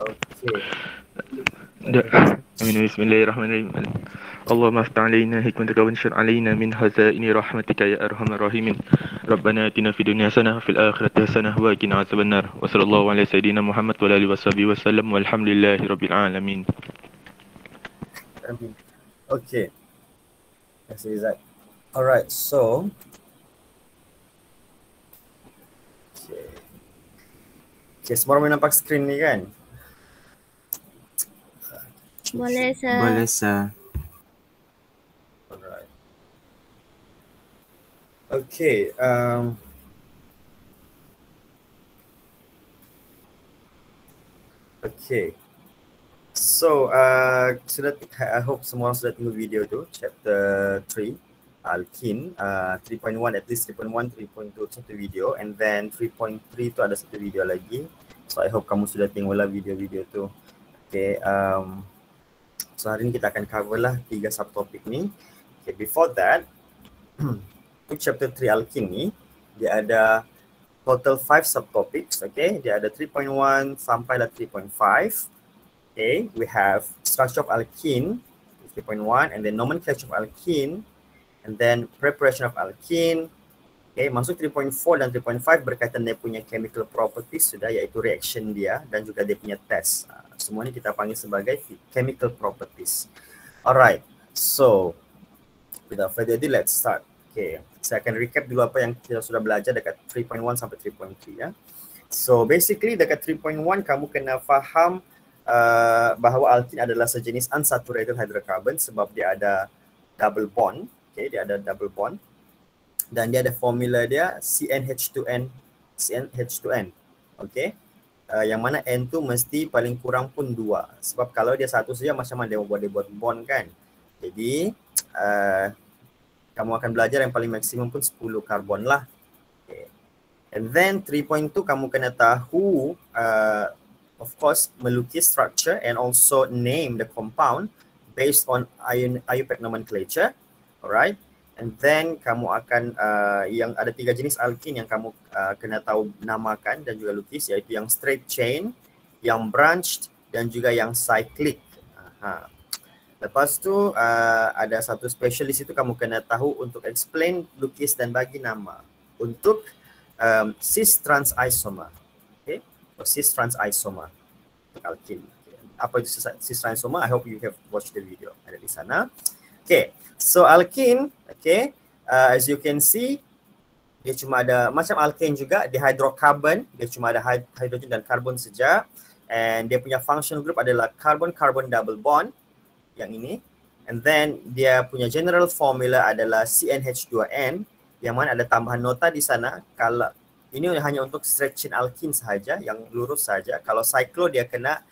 Okay. Amin. Bismillahirrahmanirrahim. Allahumma aftah alaina hikmataka wa anshur alaina min hazaini rahmatika ya arhamar rahimin. Rabbana atina fid dunya hasanah wa fil akhirati hasanah wa qina adzabannar. Wa sallallahu ala sayidina Muhammad wa alihi washabihi wasallam walhamdulillahi rabbil alamin. Amin. Okay. That's Izzat. Alright, so okay, semua orang nampak skrin ni kan? Boleh, sir. Boleh, sir. Alright. Okay, okay. So, I hope semua orang sudah tengok video tu, chapter 3, Alkene, 3.1, at least 3.1, 3.2 satu video, and then 3.3 tu ada satu video lagi. So, I hope kamu sudah tengoklah video-video tu. Okay, so hari ni kita akan cover lah 3 subtopik ni. Okay, before that, untuk chapter 3 Alkene ni, dia ada total 5 subtopics, okay. Dia ada 3.1 sampailah 3.5. Okay, we have structure of alkene, 3.1, and then nomenclature of alkene, and then preparation of alkene. Okay, masuk 3.4 dan 3.5 berkaitan dia punya chemical properties sudah, iaitu reaction dia dan juga dia punya test. Semua ni kita panggil sebagai chemical properties. Alright, so without further ado, let's start. Okay, saya akan recap dulu apa yang kita sudah belajar dekat 3.1 sampai 3.3 ya. So basically dekat 3.1 kamu kena faham bahawa alkene adalah sejenis unsaturated hydrocarbon sebab dia ada double bond. Okay, dia ada double bond dan dia ada formula dia CnH2n. Okay, yang mana N tu mesti paling kurang pun 2 sebab kalau dia satu saja macam mana dia buat bond kan. Jadi kamu akan belajar yang paling maksimum pun 10 karbon lah. Okay. And then 3.2 kamu kena tahu of course melukis structure and also name the compound based on IUPAC nomenclature. Alright, and then kamu akan yang ada 3 jenis alkene yang kamu kena tahu namakan dan juga lukis, iaitu yang straight chain, yang branched dan juga yang cyclic. Lepas tu ada satu specialist itu kamu kena tahu untuk explain, lukis dan bagi nama untuk cis trans isomer. Okay, cis trans isomer untuk alkene. Apa itu cis trans isomer? I hope you have watched the video, ada di sana. Okay, so alkene, okay, as you can see, dia cuma ada macam alkane juga, dia hydrocarbon, dia cuma ada hidrogen dan karbon saja, and dia punya functional group adalah carbon-carbon double bond yang ini, and then dia punya general formula adalah CnH2n, yang mana ada tambahan nota di sana. Kalau ini hanya untuk straight chain alkene sahaja, yang lurus saja. Kalau cyclo dia kena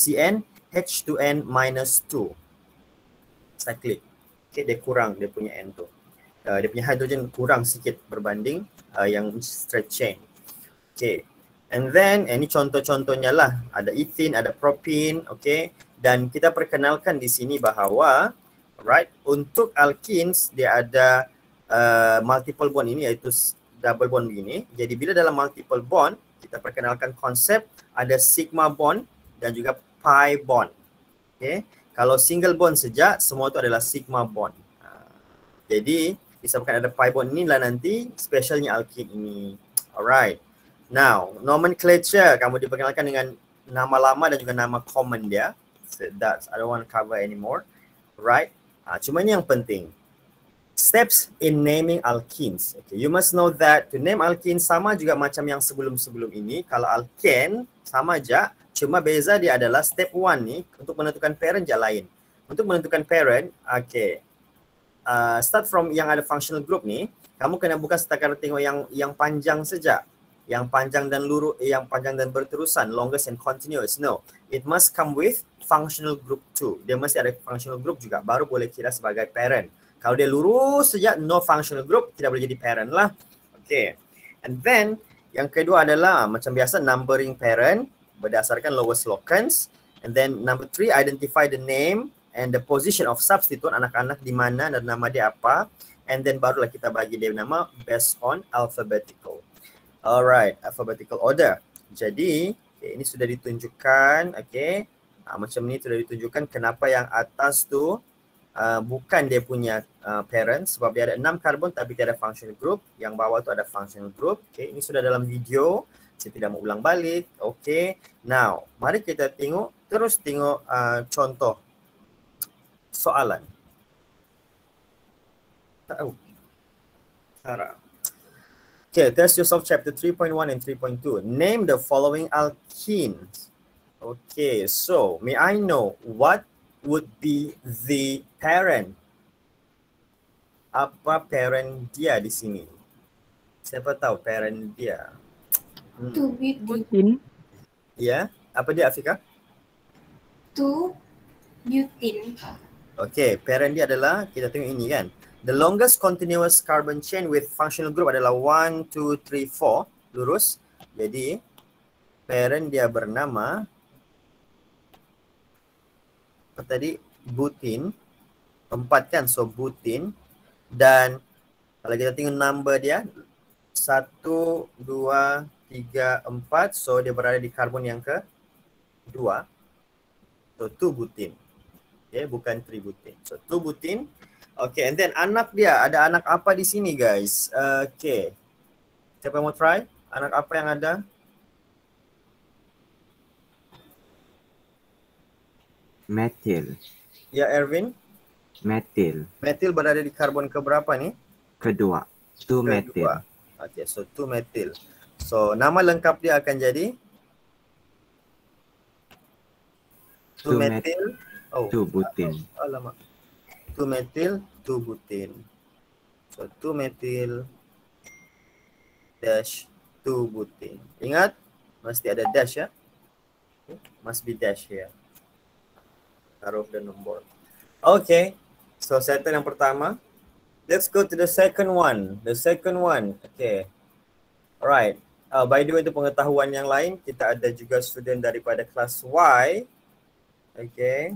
CnH2n minus 2, cyclic. Okay, dia kurang dia punya N tu. Dia punya hydrogen kurang sikit berbanding yang straight chain. Okay, and then ini contoh-contohnya lah. Ada ethene, ada propene, okay. Dan kita perkenalkan di sini bahawa, right, untuk alkenes dia ada multiple bond ini, iaitu double bond begini. Jadi bila dalam multiple bond, kita perkenalkan konsep ada sigma bond dan juga pi bond. Okay. Kalau single bond saja, semua itu adalah sigma bond. Jadi disebabkan ada pi bond inilah nanti specialnya alkene ini. Alright. Now, nomenclature kamu diperkenalkan dengan nama lama dan juga nama common dia. So that's I don't want to cover anymore. Right? Cuma ini yang penting. Steps in naming alkenes. Okay, you must know that to name alkene sama juga macam yang sebelum-sebelum ini. Kalau alkene sama aja, cuma beza dia adalah step 1 ni untuk menentukan parent je lain. Untuk menentukan parent, okay. Start from yang ada functional group ni, kamu kena bukan setakat tengok yang panjang saja. Yang panjang dan lurus, yang panjang dan berterusan, longest and continuous. No, it must come with functional group too. Dia mesti ada functional group juga, baru boleh kira sebagai parent. Kalau dia lurus saja, no functional group, tidak boleh jadi parent lah. Okay, and then yang kedua adalah macam biasa numbering parent berdasarkan lowest locus. And then number 3, identify the name and the position of substituent, anak-anak di mana dan nama dia apa. And then barulah kita bagi dia nama based on alphabetical. Alright, alphabetical order. Jadi Okay, ini sudah ditunjukkan. Okay. Macam ni sudah ditunjukkan kenapa yang atas tu bukan dia punya parent sebab dia ada 6 karbon tapi dia ada functional group. Yang bawah tu ada functional group. Okay, ini sudah dalam video. Saya tidak mau ulang balik. Okay. Now, mari kita terus tengok contoh soalan. Sarah. Okay, test yourself chapter 3.1 and 3.2. Name the following alkenes. Okay, so may I know what would be the parent? Apa parent dia di sini? Siapa tahu parent dia? Butene. Ya, apa dia Afika? 2-butene. Okay, parent dia adalah, kita tengok ini kan. The longest continuous carbon chain with functional group adalah 1, 2, 3, 4. Lurus. Jadi, parent dia bernama apa tadi? Butene. 4 kan? So, butene. Dan kalau kita tengok number dia 1, 2, 3, 4. So, dia berada di karbon yang ke-2. So, 2 butene. Okay, bukan 3 butene. So, 2 butene. Okay, and then anak dia, ada anak apa di sini guys? Okay. Siapa mau try? Anak apa yang ada? Metil. Ya, Erwin? Metil. Metil berada di karbon keberapa nih? Kedua. 2 metil. Okay, so 2 metil. So, nama lengkap dia akan jadi? 2 metil. Oh, 2 butene. Alamak. 2 metil, 2 butene. So 2 metil dash 2 butene. Ingat, mesti ada dash ya. Must be dash here. Taruh the nombor. Okay, so settle yang pertama. Let's go to the second one. The second one, okay. Alright. By the way, untuk pengetahuan yang lain, kita ada juga student daripada kelas Y. Okay.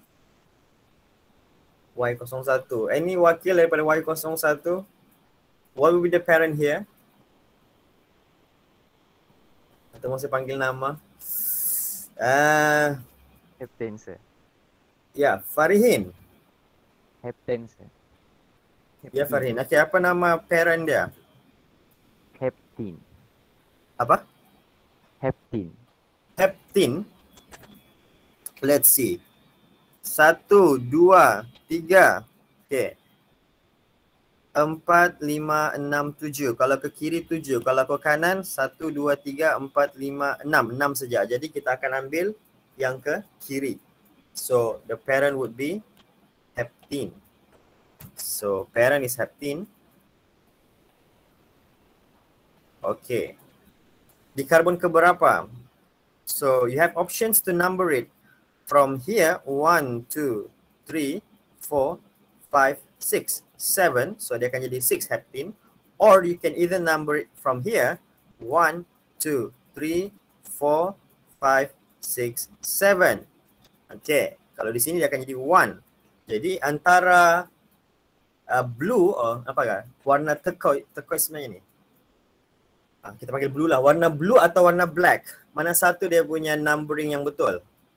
Y01. Any wakil daripada Y01? What will be the parent here? Atau mau saya panggil nama? Heptane, sir. Ya, Farihin. Heptane, sir. Ya, Farihin. Okay, apa nama parent dia? Heptene. Apa? Heptene. Heptene. Let's see. 1, 2, 3. Okay. 4, 5, 6, 7. Kalau ke kiri 7. Kalau ke kanan 1, 2, 3, 4, 5, 6. 6 saja. Jadi kita akan ambil yang ke kiri. So the parent would be heptene. So parent is heptene. Okay. Di karbon keberapa? So you have options to number it. From here, 1, 2, 3, 4, 5, 6, 7. So dia akan jadi 6 heptene. Or you can either number it from here, 1, 2, 3, 4, 5, 6, 7. Okay. Kalau di sini dia akan jadi 1. Jadi antara blue, apakah? Warna turquoise sebenarnya ni. Kita panggil blue lah. Warna blue atau warna black? Mana satu dia punya numbering yang betul?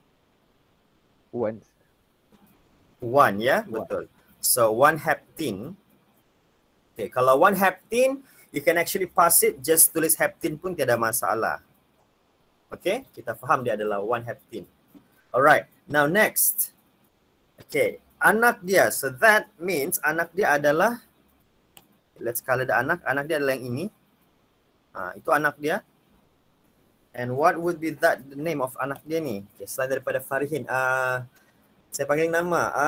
1. 1 ya, betul. So 1 heptene. Okay, kalau 1 heptene, you can actually pass it, just tulis heptene pun tiada masalah. Okay, kita faham dia adalah 1 heptene. Alright, now next. Okay, anak dia. So that means anak dia adalah, let's color the anak. Anak dia adalah yang ini. Itu anak dia. And what would be the name of anak dia ni? Okay, selain daripada Farihin. Saya panggil nama.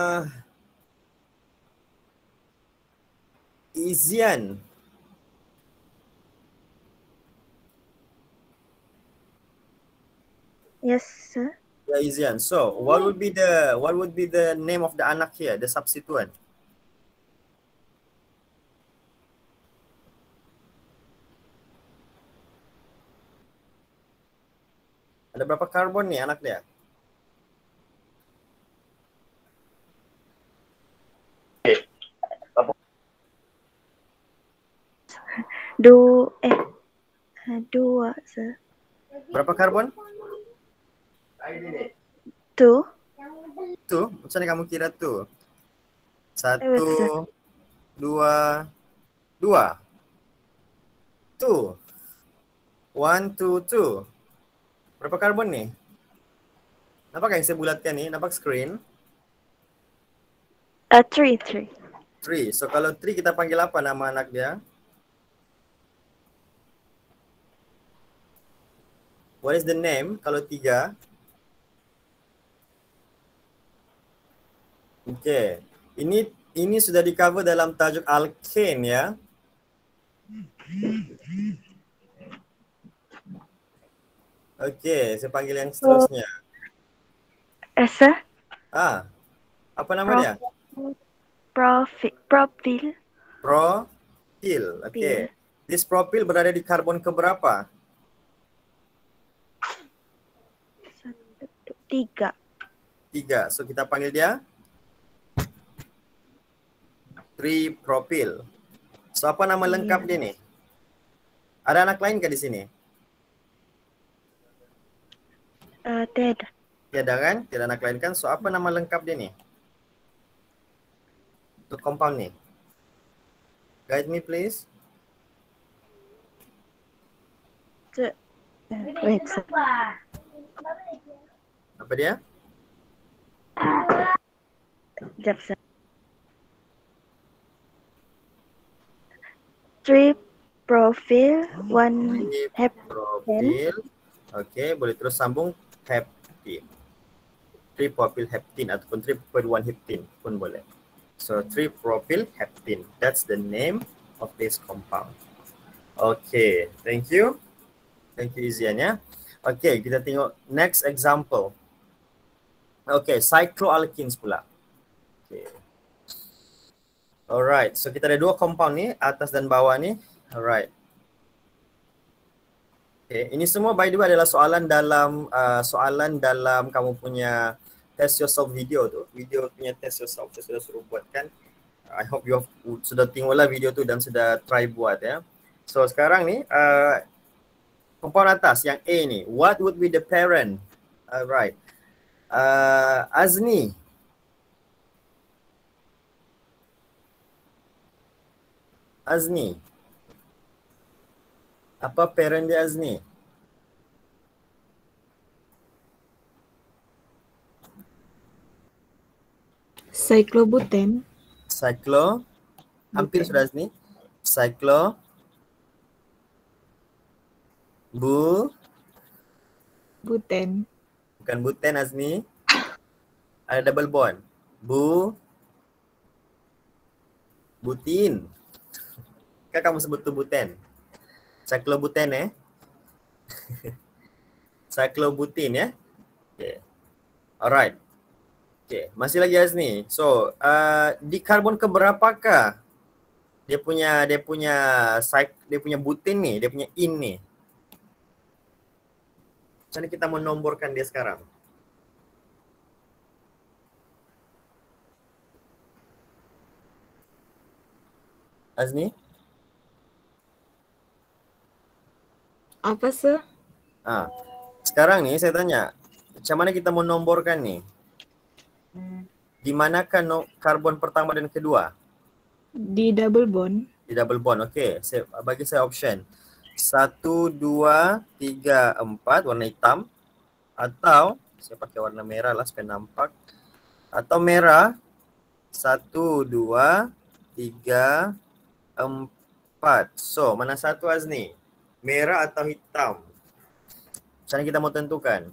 Izian. Yes, sir. Yeah, Izian. So, what would be the name of the anak here, the substituent? Ada berapa karbon nih anak dia? Dua, sir. Berapa karbon? 2. Tu, macam mana kamu kira tu? Betul. 1, 2, 2. 2. 1, 2, 2. Berapa karbon ni? Nampak yang saya bulatkan ni? Nampak screen? 3. 3. So kalau 3 kita panggil apa nama anak dia? What is the name kalau 3? Okay. Ini sudah di-cover dalam tajuk alkane ya. Okay, saya panggil yang seterusnya. Esa. Apa nama dia? Propyl. Propyl. Okay. This propyl berada di karbon keberapa? 3. 3. So kita panggil dia 3 propyl. So apa nama lengkap dia ni? Ada anak lain ke di sini? Tiada. Tiada kan? Tiada anak lain kan? So apa nama lengkap dia ni? Untuk compound ni. Guide me please. Wait. Apa dia? Sekejap. 3 propyl, 1 heptane. Propyl. Okay, boleh terus sambung heptane. 3 propyl heptane ataupun 3.1 heptane pun boleh. So 3 propyl heptane. That's the name of this compound. Okay, thank you. Thank you Izian ya. Okay, kita tengok next example. Okay, cycloalkenes pula. Okay. Alright, so kita ada 2 compound ni, atas dan bawah ni. Alright. Okay, ini semua by the way adalah soalan dalam kamu punya test yourself video tu. Video punya test yourself, saya sudah suruh buat kan. I hope you have, sudah tengoklah video tu dan sudah try buat ya. So sekarang ni, compound atas yang A ni, what would be the parent? Alright. Azni. Azni. Apa parent dia Azni? Cyclobutane. Hampir sudah Azni. Butane. Bukan butane Azni. Ada double bond. Butin. Kan kamu sebut tu butane. Cyclobutane Cyclobutane ya. Okay. Alright. Okay, masih lagi Azni. So, di karbon keberapakah dia punya butane ni, dia punya in ni? Macam mana kita menomborkan dia sekarang? Azni? Apa sih? Sekarang ni saya tanya, macam mana kita menomborkan ni? Di manakah karbon pertama dan kedua? Di double bond. Di double bond, okey. Bagi saya option 1, 2, 3, 4 warna hitam. Atau, saya pakai warna merah lah supaya nampak. Atau merah 1, 2, 3, 4. So, mana satu Azni? Merah atau hitam? Macam mana kita mau tentukan?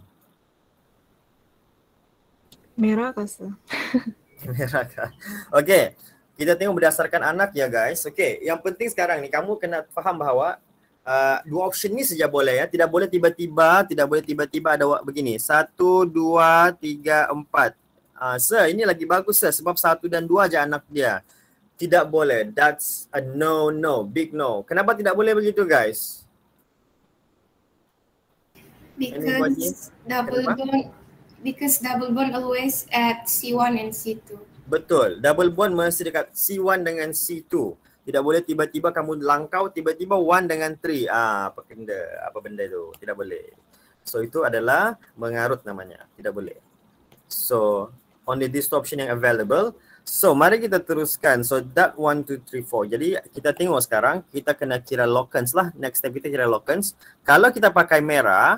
Merah kah? Merah kah? Okey, kita tengok berdasarkan anak ya guys. Okey, yang penting sekarang ni kamu kena faham bahawa 2 option ni saja boleh ya. Tidak boleh tiba-tiba ada begini. 1, 2, 3, 4. Sir, ini lagi bagus sir sebab 1 dan 2 aja anak dia. Tidak boleh. That's a no, big no. Kenapa tidak boleh begitu guys? Because double bond always at C1 and C2. Betul. Double bond mesti dekat C1 dengan C2. Tidak boleh tiba-tiba kamu langkau tiba-tiba 1 dengan 3. Apa benda tu? Tidak boleh. So itu adalah mengarut namanya, tidak boleh. So only these two option yang available. So mari kita teruskan. So that 1, 2, 3, 4. Jadi kita tengok sekarang, kita kena kira locants lah. Next step kita kira locants. Kalau kita pakai merah,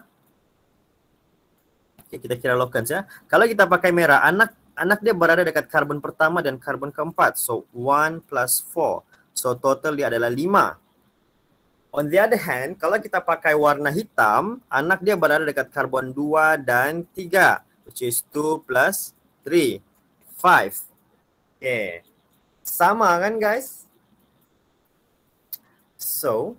okay, kita kira locants ya. Kalau kita pakai merah, anak dia berada dekat karbon pertama dan karbon keempat. So 1 plus 4. So total dia adalah 5. On the other hand, kalau kita pakai warna hitam, anak dia berada dekat karbon 2 dan 3, which is 2 plus 3, 5. Okay. Sama kan guys? So,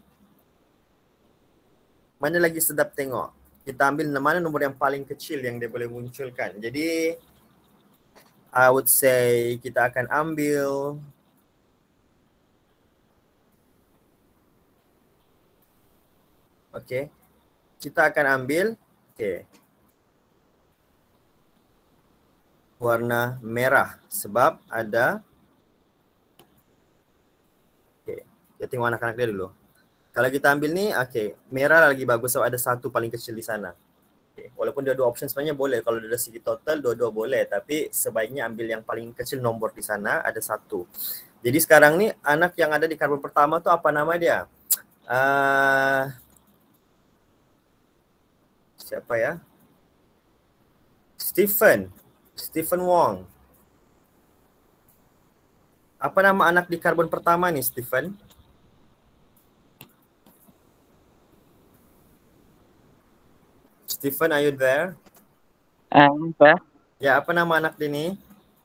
mana lagi sedap tengok? Kita ambil mana nombor yang paling kecil yang dia boleh munculkan. Jadi, I would say kita akan ambil okay. Kita akan ambil okay, warna merah sebab ada okay. Kita tengok anak-anak dia dulu. Kalau kita ambil ni, okay, merah lagi bagus sebab ada satu paling kecil di sana. Okay. Walaupun dia dua option sebenarnya boleh. Kalau dari segi total, dua-dua boleh. Tapi sebaiknya ambil yang paling kecil nombor di sana, ada satu. Jadi sekarang ni, anak yang ada di karbon pertama tu apa nama dia? Siapa ya? Stephen Wong. Apa nama anak di karbon pertama ni, Stephen? Stephen, are you there? Apa? Ya, apa nama anak dia ni?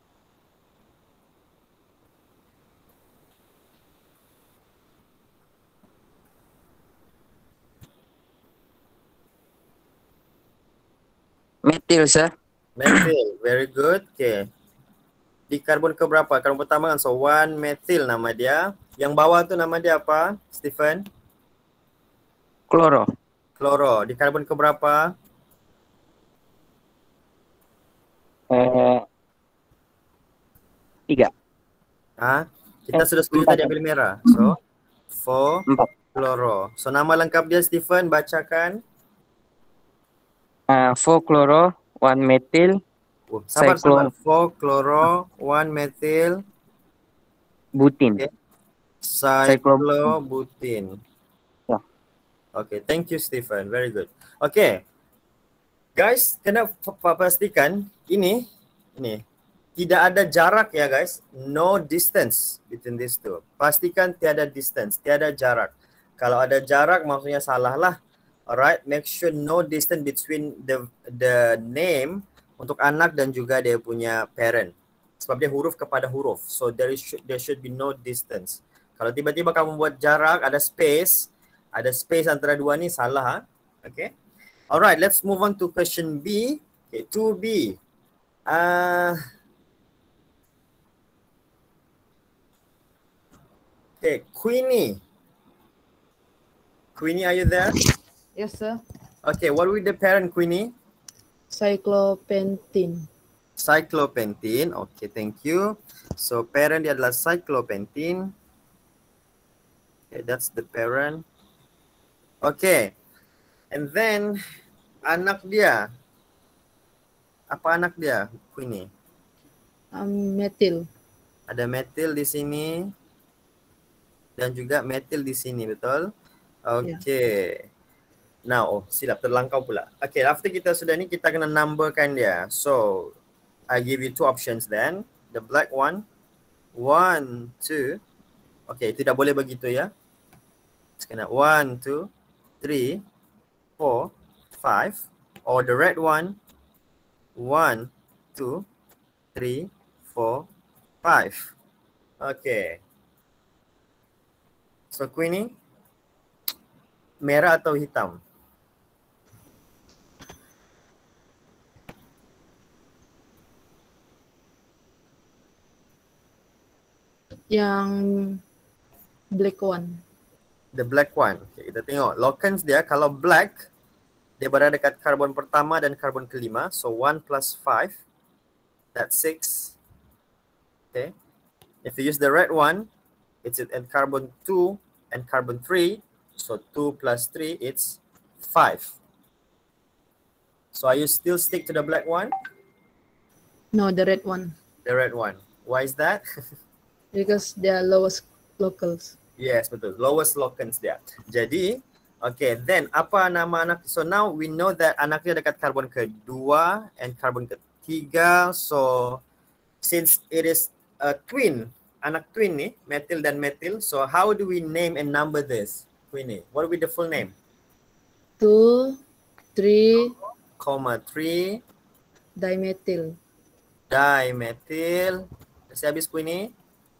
Metil, sir. Methyl, very good. Okay. Di karbon keberapa? Karbon pertama kan, so 1 methyl nama dia. Yang bawah tu nama dia apa, Stephen? Kloro. Kloro. Di karbon keberapa? 3. Kita sudah setuju tadi ambil merah. So, 4 kloro. So, nama lengkap dia Stephen, bacakan. 4 kloro, 1 metil, Sabar. 4 kloro, 1 methyl, butin. Okay. Cyclobutin. Ya. Okay, thank you Stephen. Very good. Okay. Guys, kena pastikan ini tidak ada jarak ya guys. No distance between these two. Pastikan tiada distance, tiada jarak. Kalau ada jarak maksudnya salah lah. Alright, make sure no distance between the name untuk anak dan juga dia punya parent. Sebab dia huruf kepada huruf. So there should be no distance. Kalau tiba-tiba kamu buat jarak, ada space antara dua ni salah. Okay. Alright, let's move on to question B. Okay, 2B. Okay, Queenie. Queenie, are you there? Yes, sir. Okay, what will the parent, Queenie? Cyclopentine. Cyclopentine. Okay, thank you. So parent dia adalah cyclopentine. Okay, that's the parent. Okay. And then anak dia. Apa anak dia, Queenie? Methyl. Ada methyl di sini. Dan juga methyl di sini, betul? Okay. Now, silap terlangkau pula. Okay, after kita sudah ni, kita kena numberkan dia. So, I give you two options then. The black one. 1, 2. Okay, tidak boleh begitu ya. Kena 1, 2, 3, 4, 5. Or the red one. 1, 2, 3, 4, 5. Okay. So, Queenie, merah atau hitam? Yang black one. The black one. Okay, kita tengok. Locants dia kalau black, dia berada dekat karbon pertama dan karbon kelima. So 1 plus 5, that's 6. Okay. If you use the red one, it's at carbon 2 and carbon 3. So 2 plus 3, it's 5. So are you still stick to the black one? No, the red one. The red one. Why is that? Because they are lowest locals. Yes, betul. Lowest locants dia. Jadi, okay, then apa nama anak? So now we know that anak dia dekat karbon kedua and karbon ketiga. So since it is a twin, anak twin ni, methyl dan methyl. So how do we name and number this? Queenie, what will be the full name? 2, 3, 3 dimethyl. dimethyl. Kasi habis Queenie?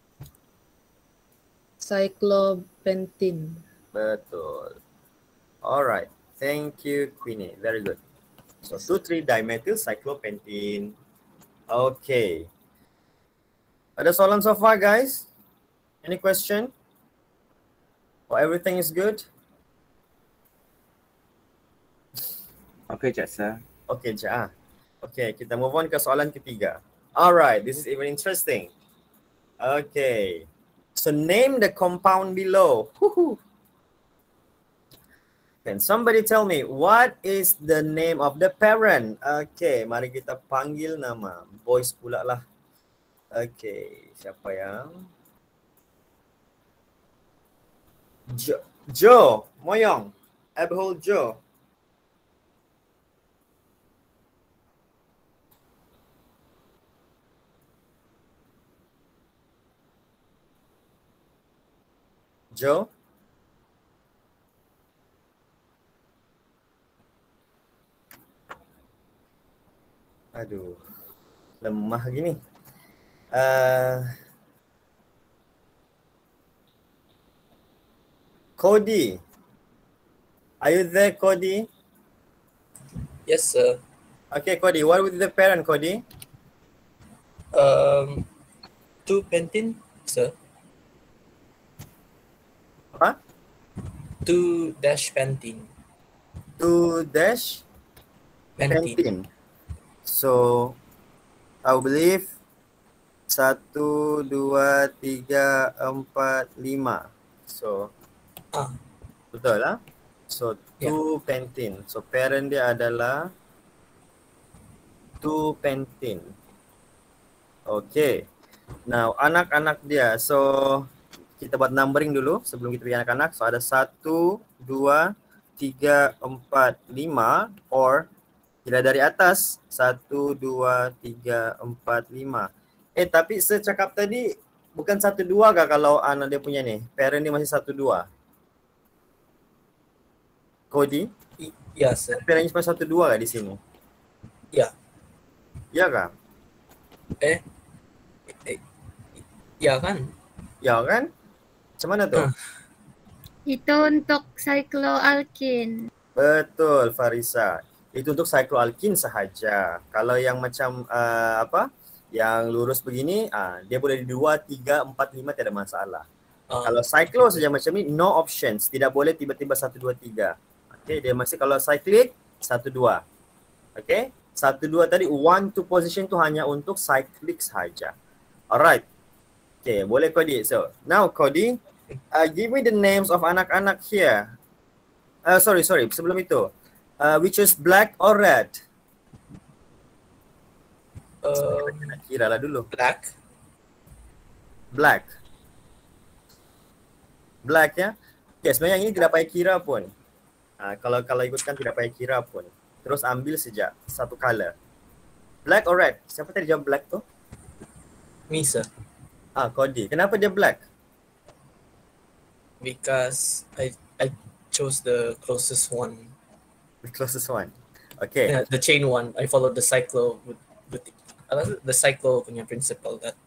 Cyclopentene. Betul. Alright. Thank you, Queenie. Very good. So 2,3 dimethyl cyclopentene. Okay. Ada soalan so far, guys? Any question? Or everything is good? Okay, Cik Sir. Okay, Cik. Okay, kita move on ke soalan ketiga. Alright, this is even interesting. Okay. So name the compound below. Woohoo. Can somebody tell me what is the name of the parent? Okay, mari kita panggil nama. Boys pula lah. Okay, siapa yang? Joe, Moyong, Abhol Joe. Joe? Aduh, lemah gini. Cody, are you there, Cody? Yes, sir. Okay, Cody, what was the parent, Cody? 2-pentene, sir. Apa? 2-pentene. 2-pentene. So, I believe 1, 2, 3, 4, 5. So, betul lah. So, 2-pentene. So, parent dia adalah 2-pentene. Okay. Now, anak-anak dia. So, kita buat numbering dulu sebelum kita pergi anak-anak. So, ada 1, 2, 3, 4, 5. Or, kita dari atas. 1, 2, 3, 4, 5. Tapi saya cakap tadi, bukan 1, 2 kah kalau anak dia punya ni? Parent dia masih 1, 2. Cody? Ya, sir. Parent cuma 1, 2 kah di sini? Ya. Ya kah? Ya kan? Ya kan? Macam mana tu? Itu untuk cycloalkene. Betul, Farisa. Itu untuk cycloalkene sahaja. Kalau yang macam yang lurus begini, dia boleh 2, 3, 4, 5 tiada masalah. Kalau cyclo saja macam ni, no options. Tidak boleh tiba-tiba 1, 2, 3. Okay, dia masih kalau cyclic 1, 2. Okay, 1, 2 tadi 1, 2 position tu hanya untuk cyclic sahaja. Alright. Okay, boleh Cody. So, now Cody, give me the names of anak-anak here. Sorry. Sebelum itu, we choose black or red? Kira lah dulu. Black. Black ya. Okay, sebenarnya ini tidak payah kira pun. Kalau ikutkan tidak payah kira pun. Terus ambil saja satu color. Black or red? Siapa tadi jawab black tu? Me, sir. Cody. Kenapa dia black? Because I chose the closest one. The closest one. Okay. Yeah, the chain one. I followed the cyclo with the cyclo punya principle that.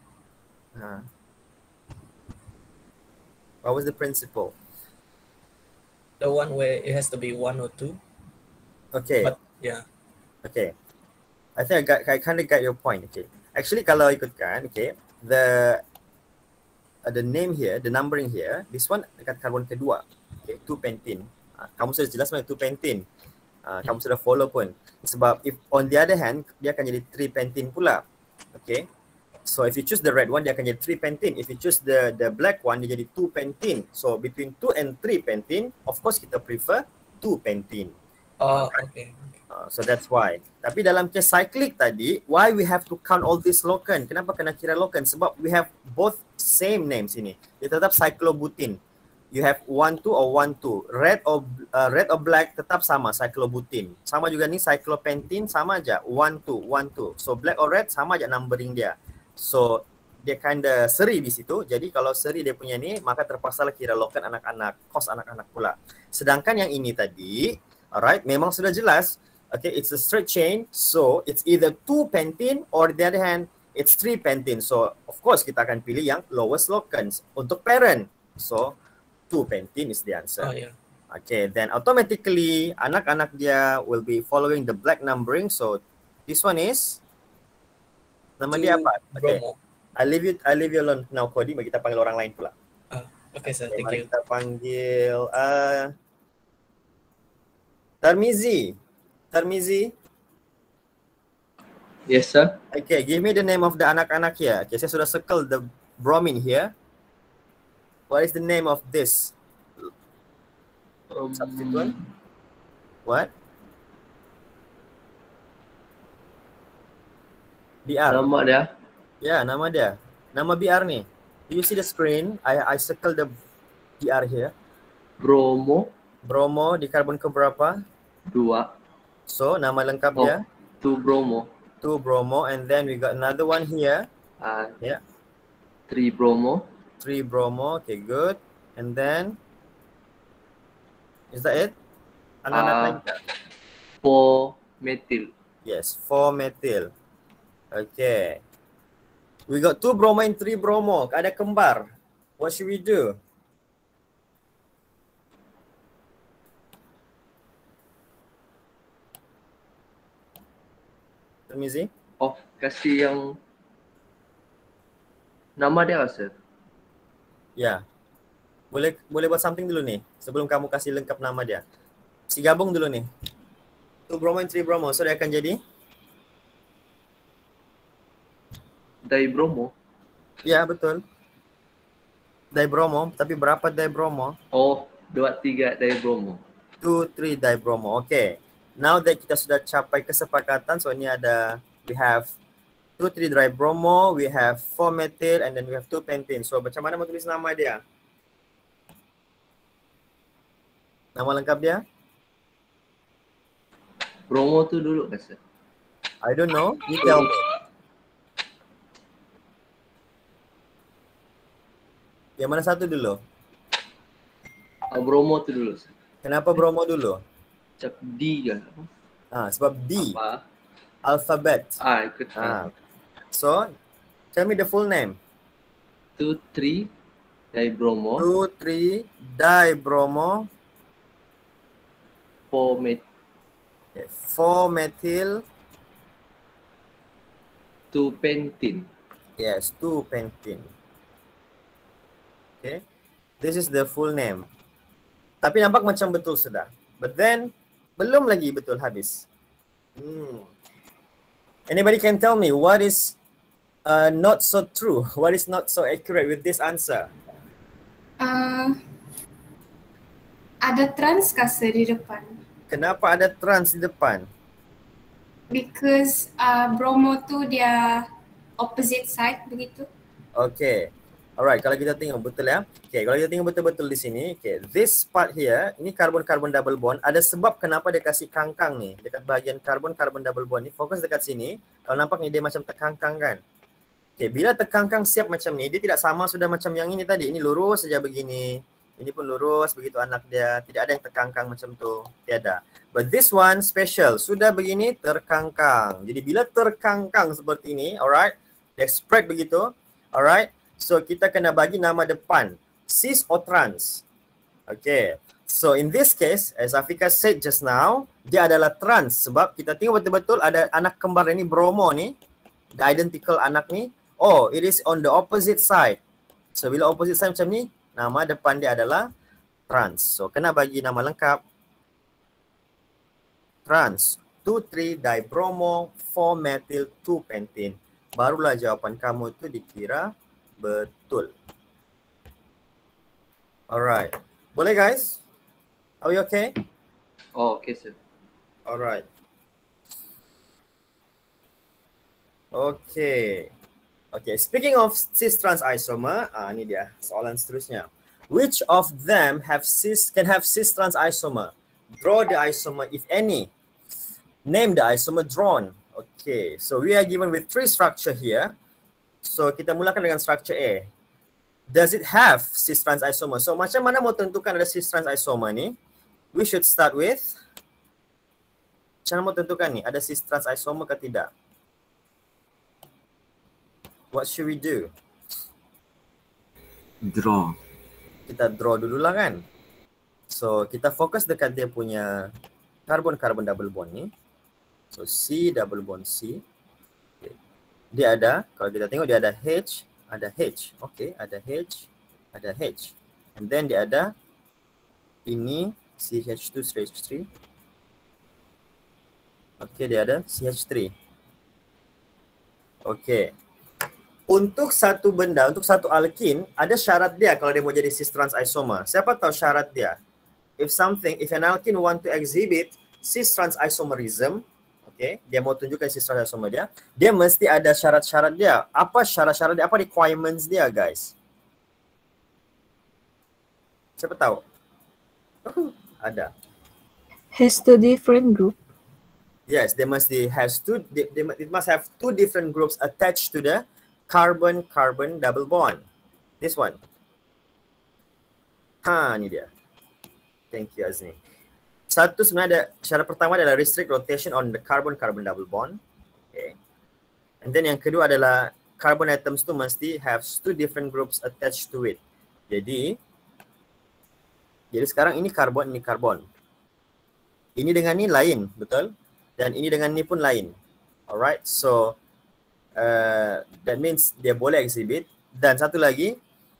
What was the principle? The one where it has to be 1 or 2. Okay. But yeah. Okay. I think I kind of got your point. Okay. Actually, kalau ikutkan, okay, the name here, the numbering here, this one dekat karbon kedua. Okay, 2-pentene. Kamu sudah jelas mana 2-pentene. Kamu sudah follow pun. Sebab if on the other hand, dia akan jadi 3-pentene pula. Okay. So if you choose the red one, dia akan jadi 3-pentene. If you choose the black one, dia jadi 2-pentene. So between 2 and 3-pentene, of course kita prefer 2-pentene. Okay. So that's why. Tapi dalam case cyclic tadi, why we have to count all these loken? Kenapa kena kira loken? Sebab we have both same names ini. Dia tetap cyclobutin. You have 1,2 or 1,2. Red or black tetap sama, cyclobutin. Sama juga ni cyclopentin, sama aja 1,2, 1,2. So black or red sama aja numbering dia. So dia kinda seri di situ. Jadi kalau seri dia punya ni, maka terpaksa lah kira loken anak-anak, kos anak-anak pula. Sedangkan yang ini tadi, alright, memang sudah jelas. Okay, it's a straight chain, so it's either 2 pentin or the other hand, it's 3 pentin. So, of course, kita akan pilih yang lowest locans untuk parent. So, 2 pentin is the answer. Oh, yeah. Okay, then automatically, anak-anak dia will be following the black numbering. So, this one is, nama dia apa? Okay, Bromo. I leave you alone now, Cody. Mari kita panggil orang lain pula. Okay, sir. Thank Mari you. kita panggil Tarmizi. Tarmizi. Yes, sir. Okay, give me the name of the anak-anak here. Okay, saya sudah circle the bromine here. What is the name of this substituent? What? BR. Nama dia? Ya, nama dia. Nama BR ni. Do you see the screen? I circle the BR here. Bromo. Bromo di karbon keberapa? 2. So, nama lengkap dia? 2 Bromo. 2 Bromo, and then we got another one here. Yeah. 3 Bromo. 3 Bromo, okay, good. And then, is that it? Anak-anak lain tak? 4 Methyl. Yes, 4 methyl. Okay. We got 2 Bromo and 3 Bromo. Ada kembar. What should we do? Mizi? Oh, kasih yang nama dia, sir. Ya. Boleh buat something dulu nih sebelum kamu kasih lengkap nama dia. Si gabung dulu nih. 2 Bromo and 3 Bromo. So dia akan jadi Dibromo. Ya, betul. Dibromo, tapi berapa dibromo? Oh, 2-3 Dibromo. 2-3 dibromo. Okay. Now that kita sudah capai kesepakatan, so ini ada, we have 2-3 dibromo, we have 4 methyl, and then we have 2 pentin. So macam mana mau tulis nama dia? Nama lengkap dia? Bromo tu dulu, sir. I don't know. You tell me. Yang mana satu dulu? Bromo tu dulu, sir. Kenapa Bromo dulu? Macam D ke? Sebab D. Apa? Alphabet. Ikut. So, tell me the full name. 2-3 Dibromo. 2-3 dibromo. 4 methyl. 4 methyl. 2 pentin. Yes, 2 pentin. Okay. This is the full name. Tapi nampak macam betul sudah. But then, belum lagi betul habis. Anybody can tell me what is not so true? What is not so accurate with this answer? Ada trans kasa di depan. Kenapa ada trans di depan? Because Bromo tu dia opposite side begitu. Okay. Alright, kalau kita tengok betul ya. Okay, kalau kita tengok betul-betul di sini, okay, this part here, ini karbon-karbon double bond, ada sebab kenapa dia kasih kangkang nih, dekat bahagian karbon-karbon double bond ni, fokus dekat sini, kalau nampak ni dia macam terkangkang kan. Okay, bila terkangkang siap macam ni, dia tidak sama sudah macam yang ini tadi, ini lurus saja begini, ini pun lurus, begitu anak dia, tidak ada yang terkangkang macam tu, tiada. But this one special, sudah begini terkangkang. Jadi bila terkangkang seperti ini, alright, dia spread begitu, alright, so kita kena bagi nama depan, cis or trans. Okay. So in this case, as Afika said just now, dia adalah trans sebab kita tengok betul-betul ada anak kembar ini Bromo ni, the identical anak ni. Oh, it is on the opposite side. So bila opposite side macam ni, nama depan dia adalah trans. So kena bagi nama lengkap. Trans 2,3 dibromo 4 methyl 2 pentin. Barulah jawapan kamu itu dikira betul. Alright. Boleh guys? Are we okay? Oh, okay, sir. Alright. Okay. Okay, speaking of cis-trans isomer, ini dia soalan seterusnya. Which of them can have cis-trans isomer? Draw the isomer if any. Name the isomer drawn. Okay, so we are given with 3 structure here. So kita mulakan dengan structure A. Does it have cis-trans isomer? So macam mana mau tentukan ada cis-trans isomer ni? We should start with, macam mana mau tentukan ni ada cis-trans isomer ke tidak? What should we do? Draw. Kita draw dululah kan. So kita fokus dekat dia punya carbon-carbon double bond ni. So C double bond C. Okay. Dia ada, kalau kita tengok dia ada H, ada H. Okay, ada H, ada H. And then dia ada ini CH2CH3. Okay, dia ada CH3. Okay. Untuk satu benda, untuk satu alkin, ada syarat dia kalau dia mau jadi cis-trans isomer. Siapa tahu syarat dia? If an alkin want to exhibit cis-trans isomerism, okay, dia mau tunjukkan cis-trans isomer dia mesti ada syarat-syarat dia. Apa syarat-syarat dia? Apa requirements dia, guys? Siapa tahu? Ada. Has two different group. Yes, it must have 2 different groups attached to the carbon-carbon double bond. This one. Ini dia. Thank you, Azni. Satu sebenarnya syarat pertama adalah restrict rotation on the carbon-carbon double bond. Okay. And then yang kedua adalah carbon atoms tu mesti have 2 different groups attached to it. Jadi sekarang ini karbon, ini karbon. Ini dengan ni lain, betul? Dan ini dengan ni pun lain. Alright, so that means dia boleh exhibit. Dan satu lagi,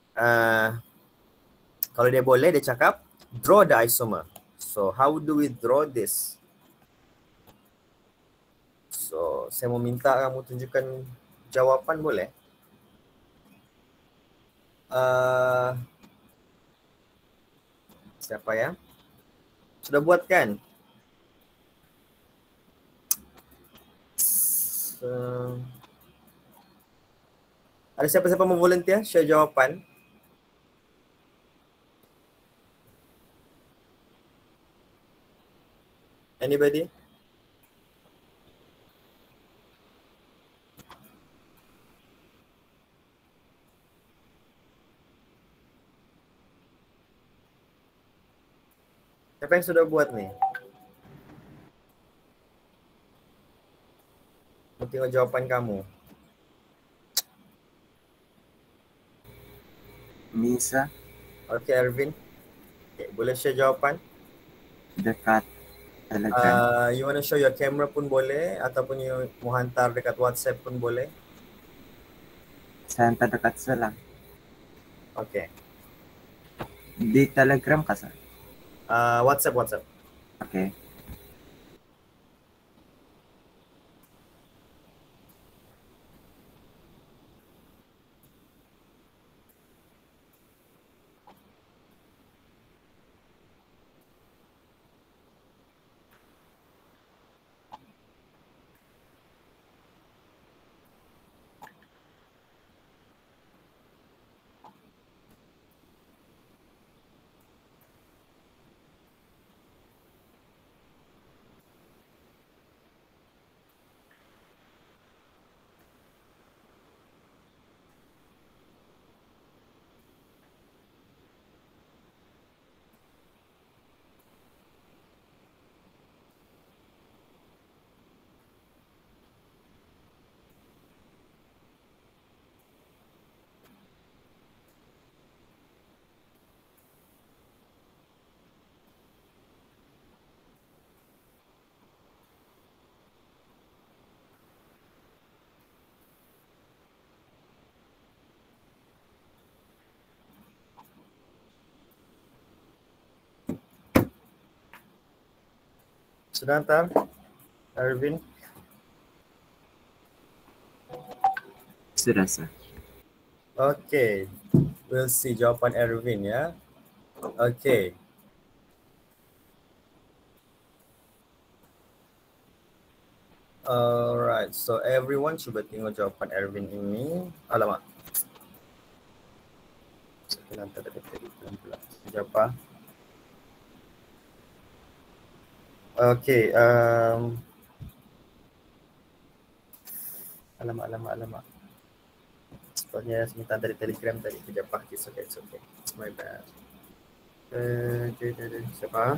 kalau dia boleh, dia cakap draw the isomer. So how do we draw this? So saya mau minta kamu tunjukkan jawapan, boleh? Siapa ya? Sudah buat kan? Ada siapa-siapa mau volunteer share jawapan? Anybody? Siapa yang sudah buat nih? Mau tengok jawapan kamu. Nisa. Okay, Ervin. Okay, boleh share jawapan? Dekat Telegram. You want to show your camera pun boleh, ataupun you mau hantar dekat WhatsApp pun boleh. Saya hantar dekat selang. Okay. Di Telegram kah, Sir? WhatsApp. Okay. Sudah hantar, Ervin? Sudah, Sir. Okay, we'll see jawapan Ervin ya. Okay. Alright, so everyone cuba tengok jawapan Erwin ini. Alamak. Saya hantar tadi pelan-pelan. Siapa? Okay. Alamak. Sebabnya saya minta dari Telegram tadi. Kejap lah. It's okay. It's my bad. Okay. Siapa?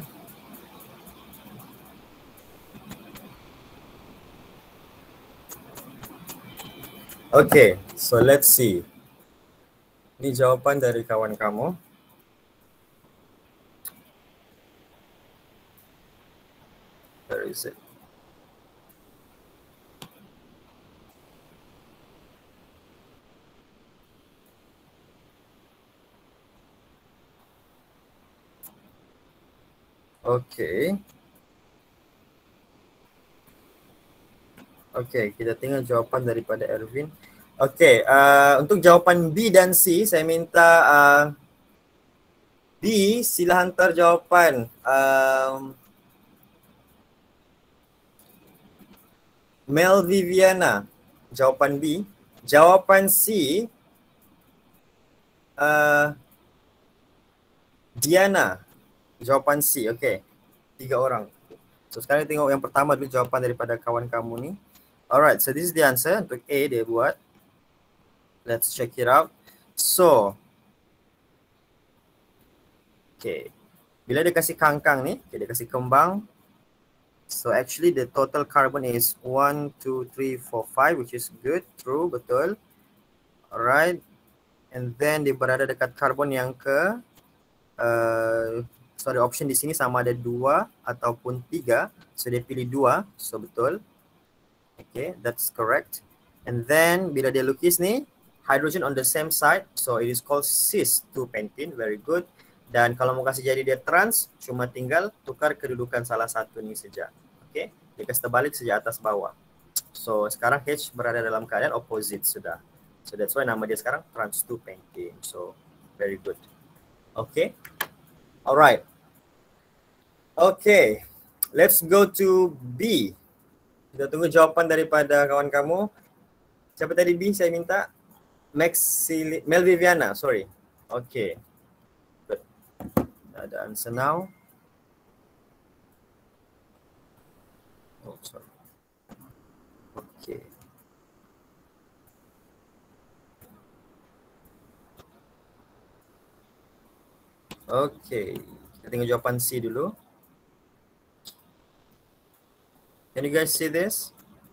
Okay, so let's see. Ini jawapan dari kawan kamu. Where is it? Okay. Okay, kita tengok jawapan daripada Erwin. Okay, untuk jawapan B dan C, saya minta B, sila hantar jawapan. Mel Viviana, jawapan B. Jawapan C, Diana, jawapan C. Okay, 3 orang. So sekarang tengok yang pertama dulu jawapan daripada kawan kamu ni. Alright, so this is the answer. Untuk A dia buat. Let's check it out. So, okay. Bila dia kasih kangkang ni, okay, dia kasih kembang. So actually the total carbon is 1, 2, 3, 4, 5, which is good. True, betul. Alright. And then dia berada dekat karbon yang ke, sorry, option di sini sama ada 2 ataupun 3. So dia pilih 2, so betul. Okay, that's correct. And then bila dia lukis ni, hydrogen on the same side, so it is called cis-2-pentene. Very good. Dan kalau mau kasih jadi dia trans, cuma tinggal tukar kedudukan salah satu ni saja. Okay, dia kasih terbalik saja atas bawah. So sekarang H berada dalam keadaan opposite sudah. So that's why nama dia sekarang trans-2-pentene. So very good. Okay, alright. Okay, let's go to B. Kita tunggu jawapan daripada kawan kamu. Siapa tadi B saya minta? Mel Viviana, sorry. Okay. Good. Ada answer now. Oh, sorry. Okay. Okay. Kita tengok jawapan C dulu. Can you guys see this?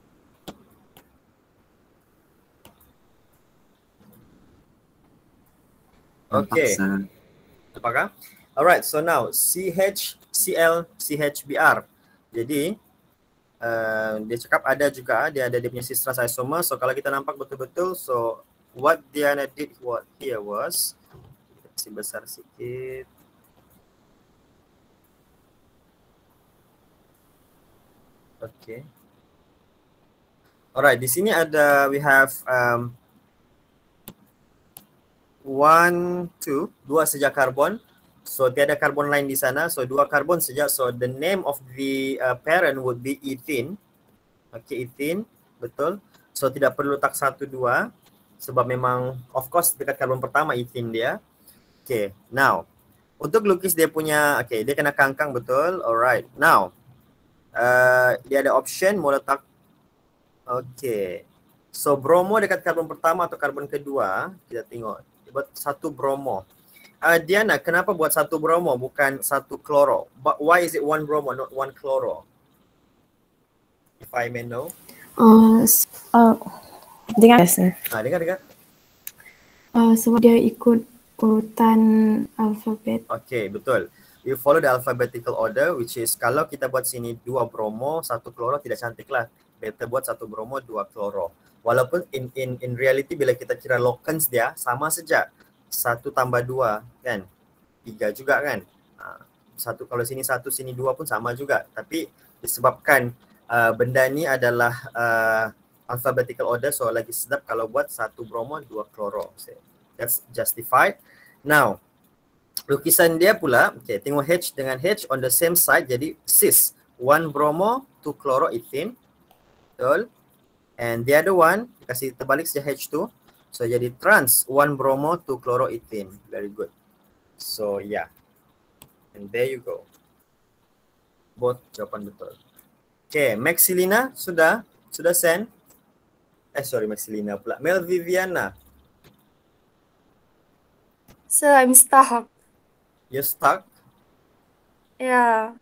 Okay. Apakah? Alright, so now CHCl, CHBr. Jadi dia cakap ada juga, dia punya cis trans isomer. So kalau kita nampak betul-betul, so what Diana did here was, kasih besar sikit. Okay. Alright, di sini ada, we have 1, 2, 2 saja karbon. So tiada karbon lain di sana. So 2 karbon saja. So the name of the parent would be ethene. Okay, ethene, betul. So tidak perlu letak 1, 2 sebab memang of course dekat karbon pertama ethene dia. Okay, now untuk lukis dia punya, okay, dia kena kangkang, betul. Alright, now dia ada option mau letak, okay, so bromo dekat karbon pertama atau karbon kedua. Kita tengok, dia buat 1 bromo. Diana, kenapa buat 1 bromo bukan 1 kloro? But why is it 1 bromo not 1 kloro? If I may know. Dengar sir. Dengar. Sebab dia ikut urutan alfabet. Okay, betul. You follow the alphabetical order, which is kalau kita buat sini 2 bromo, 1 kloro tidak cantik lah. Better buat 1 bromo, 2 kloro. Walaupun in reality bila kita kira locants dia sama saja. 1 tambah 2 kan? 3 juga kan? 1 kalau sini 1, sini 2 pun sama juga. Tapi disebabkan benda ni adalah alphabetical order, so lagi sedap kalau buat 1 bromo, 2 kloro. That's justified. Now, lukisan dia pula, okay, tengok H dengan H on the same side, jadi cis. 1 bromo, 2 chloroethene. Betul. And the other one, kasih terbalik saja H2. So jadi trans 1-bromo 2-chloroethene. Very good. So yeah. And there you go. Both jawapan betul. Okay, Maxilina sudah send. Sorry, Maxilina pula. Mel Viviana. Sir, I'm stuck. You're stuck? Yeah.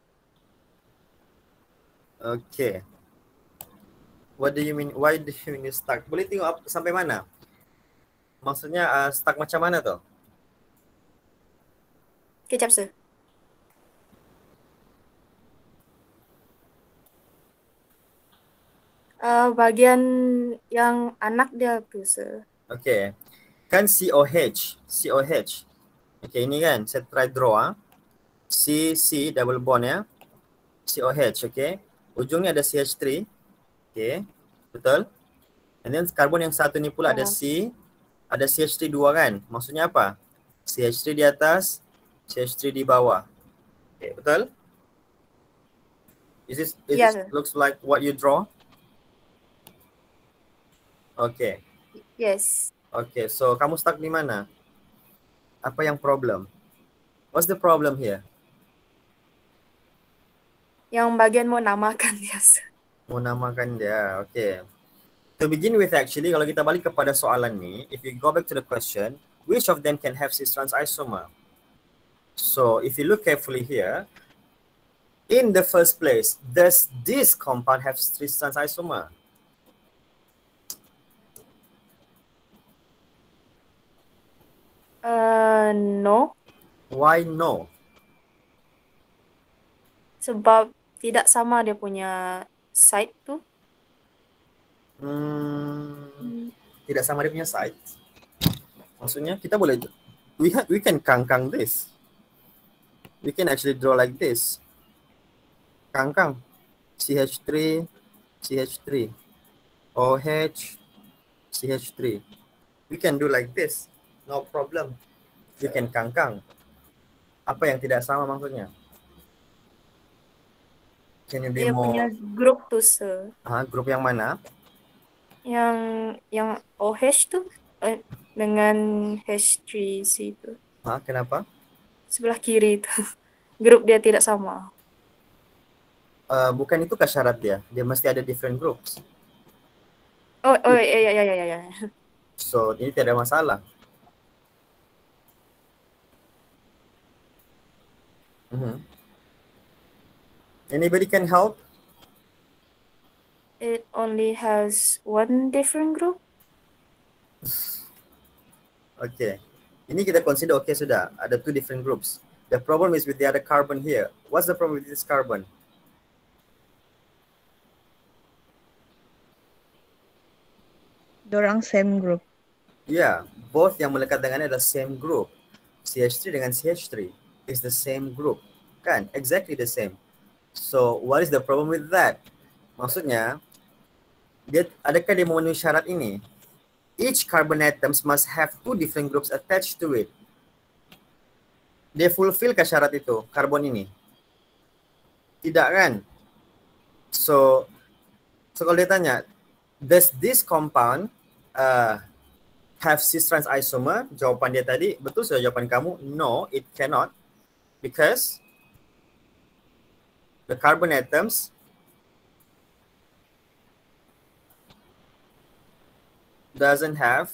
Okay. What do you mean? Why do you mean you're stuck? Boleh tengok sampai mana? Maksudnya stuck macam mana tu? Kejap, sir. Bagian yang anak dia tu, sir. Okay. Kan COH. Okay, ini kan. Saya try draw. C double bond ya. COH, okay. Ujungnya ada CH3. Okay. Betul? And then karbon yang satu ni pula ada C. Ada CH3 2 kan. Maksudnya apa? CH3 di atas, CH3 di bawah. Okay, betul? Is this looks like what you draw? Okay. Yes. Okay, so kamu stuck di mana? Apa yang problem? What's the problem here? Yang bagian mau namakan dia, sir. Mau namakan dia, okay. To begin with actually, kalau kita balik kepada soalan ni, if you go back to the question, which of them can have cis-trans isomer? So, if you look carefully here, in the first place, does this compound have cis-trans isomer? No. Why no? Sebab tidak sama dia punya site tu. Tidak sama dia punya site. Maksudnya kita boleh we can kangkang this. We can actually draw like this. Kangkang. CH3 CH3 OH CH3. We can do like this. No problem. We can kangkang. Apa yang tidak sama maksudnya? Can you be Dia more? punya grup tu, sir. Grup yang mana? Yang OH tu dengan H3C tu. Kenapa? Sebelah kiri tu. Grup dia tidak sama. Bukan itu syarat dia. Dia mesti ada different groups. Ya. So, ini tidak ada masalah. Anybody can help? It only has one different group. Okay. Ini kita consider okay sudah. Ada 2 different groups. The problem is with the other carbon here. What's the problem with this carbon? Dorang same group. Yeah, both yang melekat dengannya adalah same group. CH3 dengan CH3 is the same group. Kan? Exactly the same. So, what is the problem with that? Maksudnya, adakah dia memenuhi syarat ini? Each carbon atoms must have 2 different groups attached to it. Dia fulfill ke syarat itu, karbon ini? Tidak kan? So kalau dia tanya, does this compound have cis-trans isomer? Jawapan dia tadi, betul sudah jawapan kamu, no, it cannot. Because the carbon atoms don't have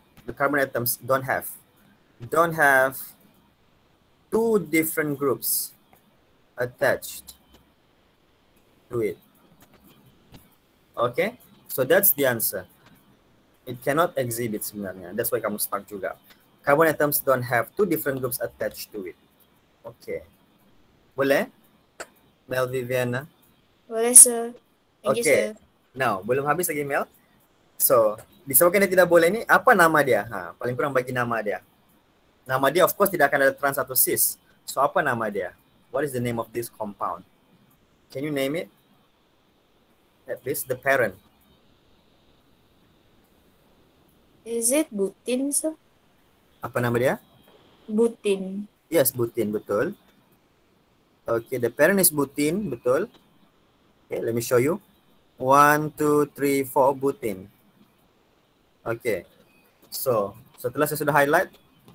2 different groups attached to it. Okay, so that's the answer. It cannot exhibit sebenarnya. That's why kamu stuck juga. Carbon atoms don't have 2 different groups attached to it. Okay, boleh? Mel Viviana. Boleh, sir. Thank you, sir. Now, belum habis lagi Mel. So, disebabkan dia tidak boleh ni, apa nama dia? Paling kurang bagi nama dia. Nama dia of course tidak akan ada trans atau cis. So, apa nama dia? What is the name of this compound? Can you name it? At least the parent. Is it butin, sir? Apa nama dia? Butin. Yes, butin, betul. Okay, the parent is butin, betul. Okay, let me show you. 1, 2, 3, 4 butene. Okay. So setelah saya sudah highlight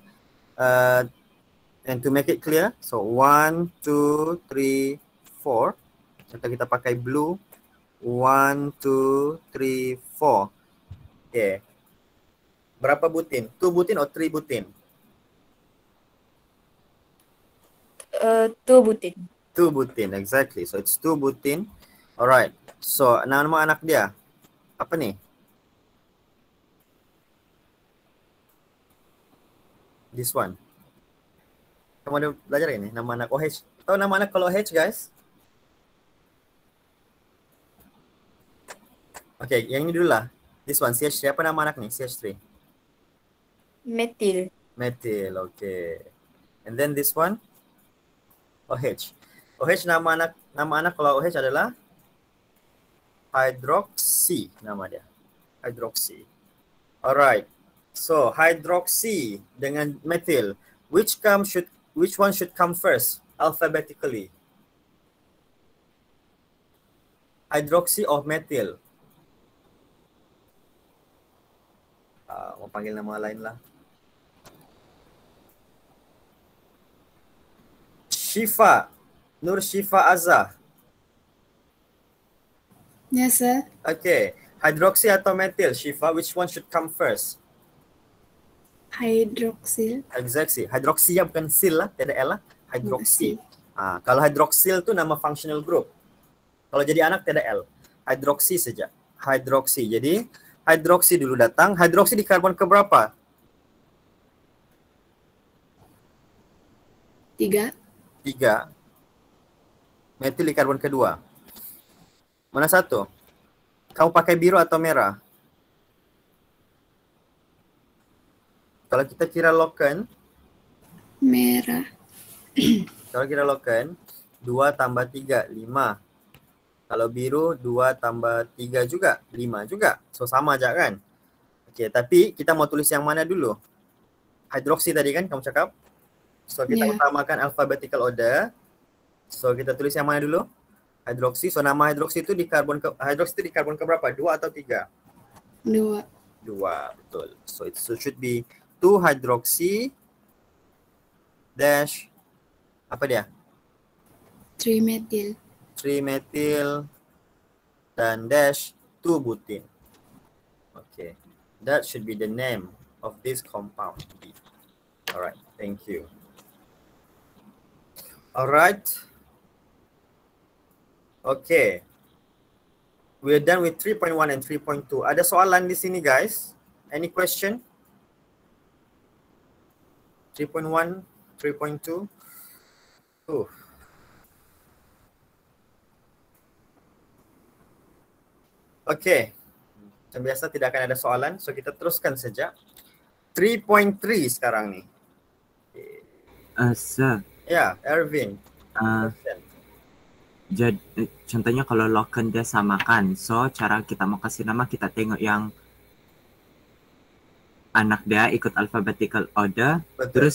and to make it clear, so 1, 2, 3, 4. Contoh kita pakai blue. 1, 2, 3, 4. Okay. Berapa butene? 2 butene or 3 butene? 2 butene. 2 butene, exactly. So it's 2 butene. Alright. So nama anak dia apa ni? This one. Kamu ada belajar ini nama anak OH? Tahu nama anak kalau OH, guys? Okay, yang ini dulu lah. This one, CH3. Apa nama anak ni? CH3. Metil. Metil, okay. And then this one, OH. OH nama anak kalau OH adalah hydroxy nama dia. Hydroxy. Alright. So hydroxy dengan methyl, which one should come first alphabetically? Hydroxy or methyl? Mau panggil nama lain lah. Shifa, Nur Shifa Azah. Yes, sir. Okay, hydroxy atau methyl, Shifa, which one should come first? Hydroxyl. Exactly. Hydroxy ya, bukan sil lah, tidak L lah. Hydroxy. Kalau hydroxyl tu nama functional group. Kalau jadi anak tidak L. Hydroxy saja. Hydroxy. Jadi hydroxy dulu datang. Hydroxy di karbon keberapa? 3. 3. Metil di karbon kedua. Mana satu? Kamu pakai biru atau merah? Kalau kita kira loken, Merah. kalau kira loken, 2 tambah 3, 5. Kalau biru, 2 tambah 3 juga, 5 juga. So sama aja kan? Okay, tapi kita mau tulis yang mana dulu? Hydroxy tadi kan kamu cakap? So kita utamakan alphabetical order. So kita tulis yang mana dulu? Hydroxy. So nama hydroxy itu di karbon keberapa? 2 atau 3? 2. 2, betul. So it should be 2 hydroxy dash apa dia? 3 methyl. 3 methyl dan dash 2 butene. Okay. That should be the name of this compound. Alright, thank you. Alright. Okay. We're done with 3.1 and 3.2. Ada soalan di sini, guys? Any question? 3.1, 3.2. Okay. Macam biasa tidak akan ada soalan. So kita teruskan saja. 3.3 sekarang ni. Sir. Ya, Ervin. Jadi contohnya kalau loken dia samakan. So cara kita mau kasih nama kita tengok yang anak dia ikut alphabetical order. Betul. Terus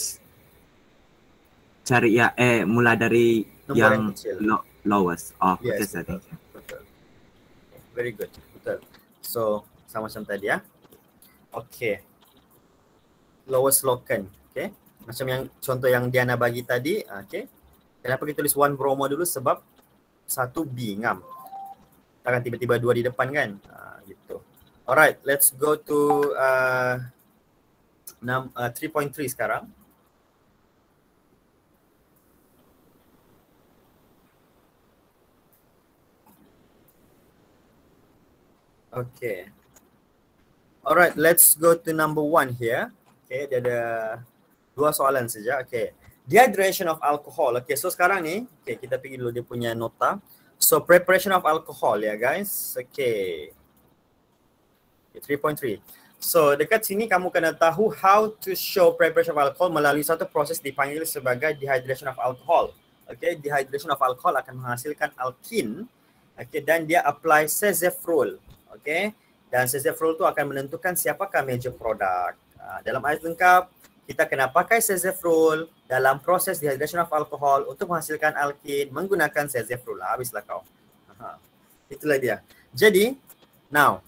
cari ya mulai dari nomor yang lowest. Oh, yes, betul. Betul. Very good. Betul. So sama macam tadi ya. Okay. Lowest loken. Okay. Macam yang contoh yang Diana bagi tadi. Okay. Kenapa kita tulis 1 bromo dulu? Sebab 1 B ngam. Takkan tiba-tiba 2 di depan kan? Gitu. Alright, let's go to 3.3 sekarang. Okay. Alright, let's go to number 1 here. Okay, dia ada 2 soalan saja. Okay. Dehydration of alcohol. Okay, so sekarang ni, okay, kita pergi dulu dia punya nota. So preparation of alcohol ya guys. Okay. 3.3. So dekat sini kamu kena tahu how to show preparation of alcohol melalui satu proses dipanggil sebagai dehydration of alcohol. Okay, dehydration of alcohol akan menghasilkan alkin. Okay, dan dia apply Sazef rule. Okay, dan Sazef rule tu akan menentukan siapakah major product. Dalam ayat lengkap, kita kena pakai Sazef rule dalam proses dehydration of alcohol untuk menghasilkan alkin menggunakan Sazef rule. Habislah kau. Itulah dia. Jadi, now,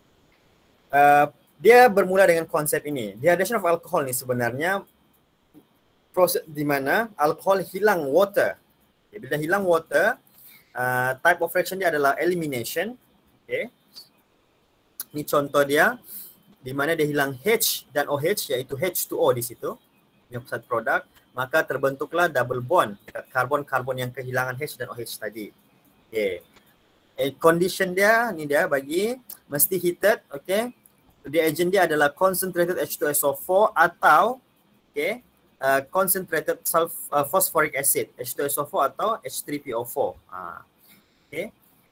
dia bermula dengan konsep ini. Dehydration of alcohol ni sebenarnya proses di mana alkohol hilang water. Okay, bila hilang water, type of reaction dia adalah elimination. Okay. Ini contoh dia di mana dia hilang H dan OH, iaitu H2O di situ. Yang satu produk, maka terbentuklah double bond karbon-karbon yang kehilangan H dan OH tadi. Okay. Condition dia ni dia bagi mesti heated, okay. Reagent dia adalah concentrated H2SO4 atau okay, concentrated phosphoric acid H2SO4 atau H3PO4. Okay.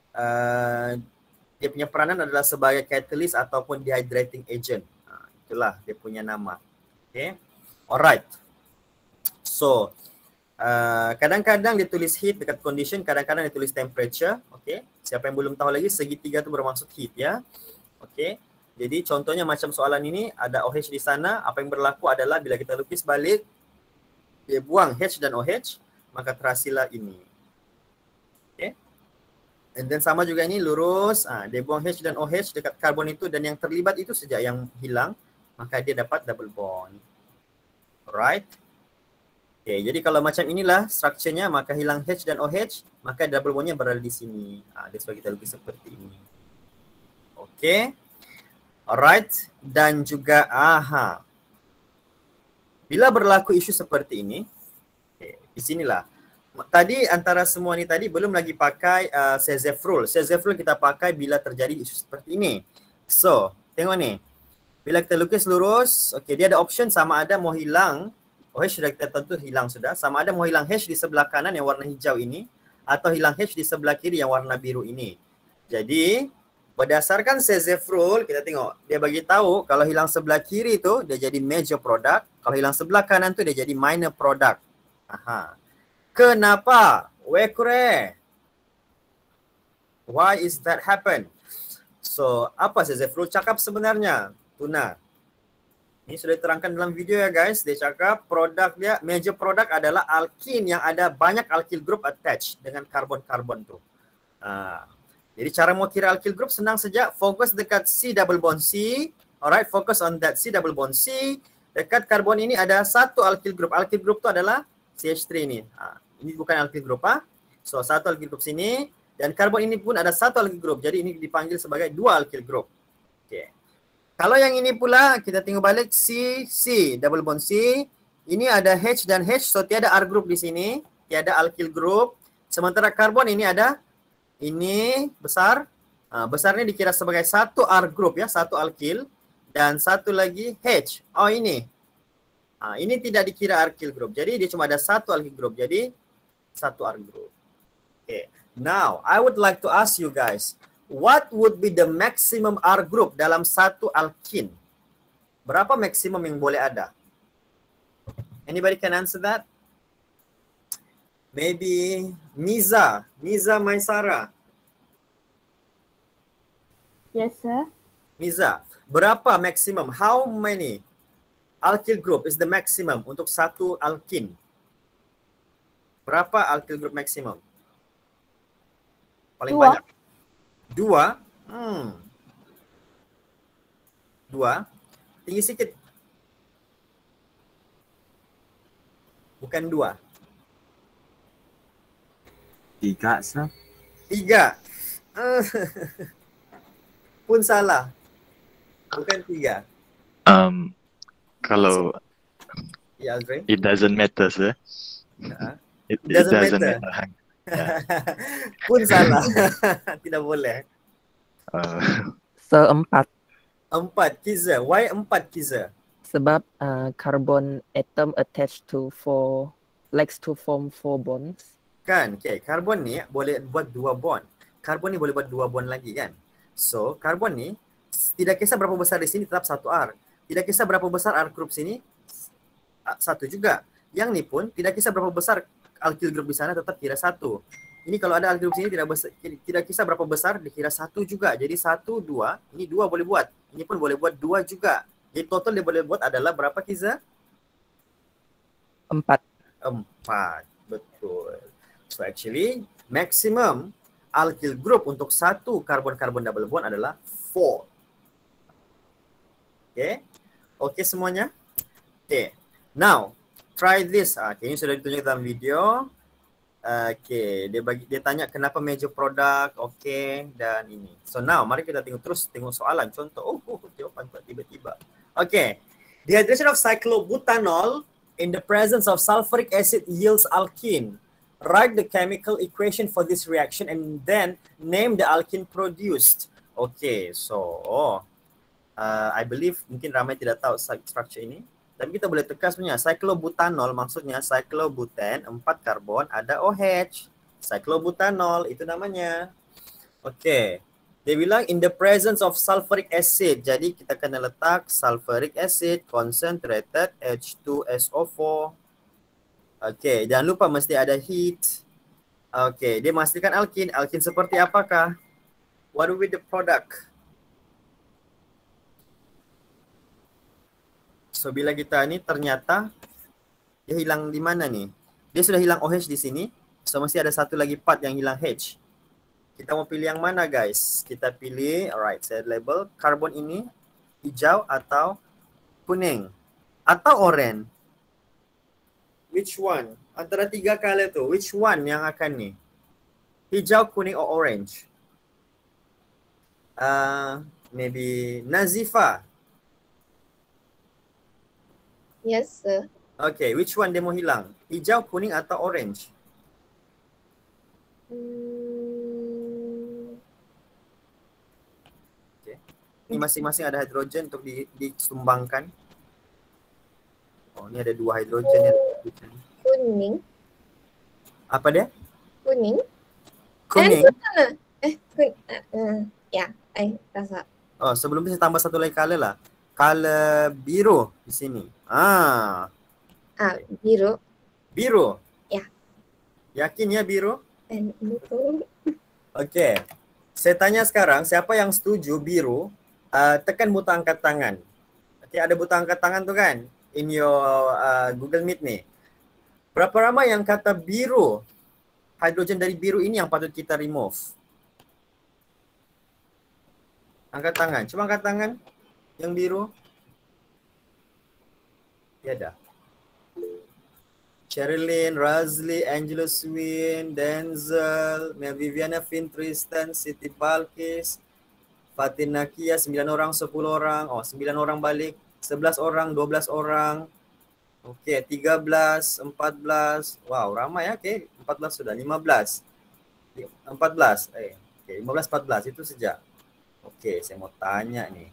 Dia punya peranan adalah sebagai catalyst ataupun dehydrating agent. Itulah dia punya nama. Okay. Alright. So, kadang-kadang dia tulis heat dekat condition, kadang-kadang dia tulis temperature. Okay. Siapa yang belum tahu lagi, segitiga tu bermaksud heat ya. Okay. Jadi contohnya macam soalan ini, ada OH di sana. Apa yang berlaku adalah bila kita lukis balik, dia buang H dan OH, maka terhasillah ini. Okay. And then sama juga ini lurus, dia buang H dan OH dekat karbon itu, dan yang terlibat itu sejak yang hilang, maka dia dapat double bond. Alright. Okay, jadi kalau macam inilah strukturnya, maka hilang H dan OH, maka double bondnya berada di sini. Dia sebab kita lukis seperti ini. Okay. Alright. Dan juga, bila berlaku isu seperti ini, okay, di sinilah. Tadi antara semua ni tadi belum lagi pakai Sezef rule. Sezef rule kita pakai bila terjadi isu seperti ini. So, tengok ni. Bila kita lukis lurus, okay, dia ada option sama ada mau hilang, OH sudah kita tentu hilang sudah, sama ada mau hilang H di sebelah kanan yang warna hijau ini, atau hilang H di sebelah kiri yang warna biru ini. Jadi, berdasarkan Sezef rule, kita tengok, dia bagi tahu kalau hilang sebelah kiri itu, dia jadi major product, kalau hilang sebelah kanan tu dia jadi minor product. Kenapa? Wekure. Why is that happen? So, apa Sezef rule cakap sebenarnya? Tuna. Ini sudah diterangkan dalam video ya guys. Dia cakap produk dia, major product adalah alkin yang ada banyak alkyl group attached dengan karbon-karbon tu. Jadi cara mau kira alkyl group senang saja. Fokus dekat C double bond C. Alright, focus on that C double bond C. Dekat karbon ini ada satu alkyl group. Alkyl group tu adalah CH3 ini. Ini bukan alkyl group. So satu alkyl group sini. Dan karbon ini pun ada satu alkyl group. Jadi ini dipanggil sebagai dua alkyl group. Okay. Kalau yang ini pula, kita tengok balik C, double bond C. Ini ada H dan H, so tiada R group di sini. Tiada alkyl group. Sementara karbon ini ada, ini besar. Besar ini dikira sebagai satu R group ya, satu alkyl. Dan satu lagi H. Oh ini. Ini tidak dikira alkyl group. Jadi dia cuma ada satu alkyl group. Jadi satu R group. Okay. Now, I would like to ask you guys. What would be the maximum R group dalam satu alkin? Berapa maksimum yang boleh ada? Anybody can answer that? Maybe Miza Maisara. Yes, sir. Miza, berapa maksimum? How many alkyl group is the maximum untuk satu alkin? Berapa alkyl group maksimum? Paling banyak. Dua. Dua. Tinggi sikit. Bukan dua. Tiga, sir. Tiga. Pun salah. Bukan tiga. Kalau Ya, Aldrin. it doesn't matter, sir. It Doesn't doesn't matter. matter. Pun salah. Tidak boleh. Seempat. Empat, Kiza. Why empat, Kiza? Sebab carbon atom attached to likes to form 4 bonds. Kan, okay. Karbon ni boleh buat 2 bond. Karbon ni boleh buat 2 bond lagi kan. So, karbon ni tidak kisah berapa besar di sini tetap 1 R. Tidak kisah berapa besar R group sini, 1 juga. Yang ni pun tidak kisah berapa besar alkyl group di sana tetap kira 1. Ini kalau ada alkyl group sini tidak kisah berapa besar dikira 1 juga. Jadi 1, 2, ini 2 boleh buat. Ini pun boleh buat 2 juga. Jadi total dia boleh buat adalah berapa, Kiza? 4. Betul. So actually maximum alkyl group untuk satu karbon-karbon double bond adalah 4. Okay semuanya? Okay. Now, try this. Okay, ini sudah ditunjuk dalam video. Okay, dia tanya kenapa major product, okay, dan ini. So now, mari kita tengok soalan. Contoh, jawapan tiba-tiba. Okay, dehydration of cyclobutanol in the presence of sulfuric acid yields alkene. Write the chemical equation for this reaction and then name the alkene produced. Okay, so I believe mungkin ramai tidak tahu structure ini. Tapi kita boleh tekan sebenarnya. Cyclobutanol maksudnya cyclobutane, 4 karbon, ada OH. Cyclobutanol itu namanya. Okay. Dia bilang in the presence of sulfuric acid. Jadi kita kena letak sulfuric acid concentrated H2SO4. Okay. Jangan lupa mesti ada heat. Okay. Dia memastikan alkene. Alkene seperti apakah? What will be the product? So bila kita ni ternyata dia hilang di mana ni? Dia sudah hilang OH di sini. So mesti ada satu lagi part yang hilang H. Kita mau pilih yang mana guys? Kita pilih, alright, saya label karbon ini hijau atau kuning atau oranye. Which one? Antara 3 kali tu, which one yang akan ni? Hijau, kuning or orange? Maybe Nazifa. Yes, sir. Okay, which one dia mau hilang? Hijau, kuning atau orange? Okay. Ini masing-masing ada hidrogen untuk disumbangkan. Oh, ini ada 2 hidrogen. Kuning. Apa dia? Kuning. Kuning. Ya, rasa. Oh, sebelum saya tambah satu lagi color lah. Color biru di sini. Biru. Biru. Ya. Yakin ya biru? Betul. Okay. Saya tanya sekarang, siapa yang setuju biru? Tekan butang angkat tangan. Okay, ada butang angkat tangan tu kan? In your Google Meet ni. Berapa ramai yang kata biru? Hidrogen dari biru ini yang patut kita remove. Angkat tangan. Cuba angkat tangan. Yang biru. Tiada. Sherilyn, Razli, Angela Swin, Denzel, Mia Viviana, Finn, Tristan, Siti Balkis, Fatin Nakia, 9 orang, 10 orang. Oh, 9 orang balik. 11 orang, 12 orang. Okey, 13, 14. Wow, ramai ya. Okey, 14 sudah. 15. 14. Okey, 15, 14. Itu sejak. Okey, saya mau tanya nih.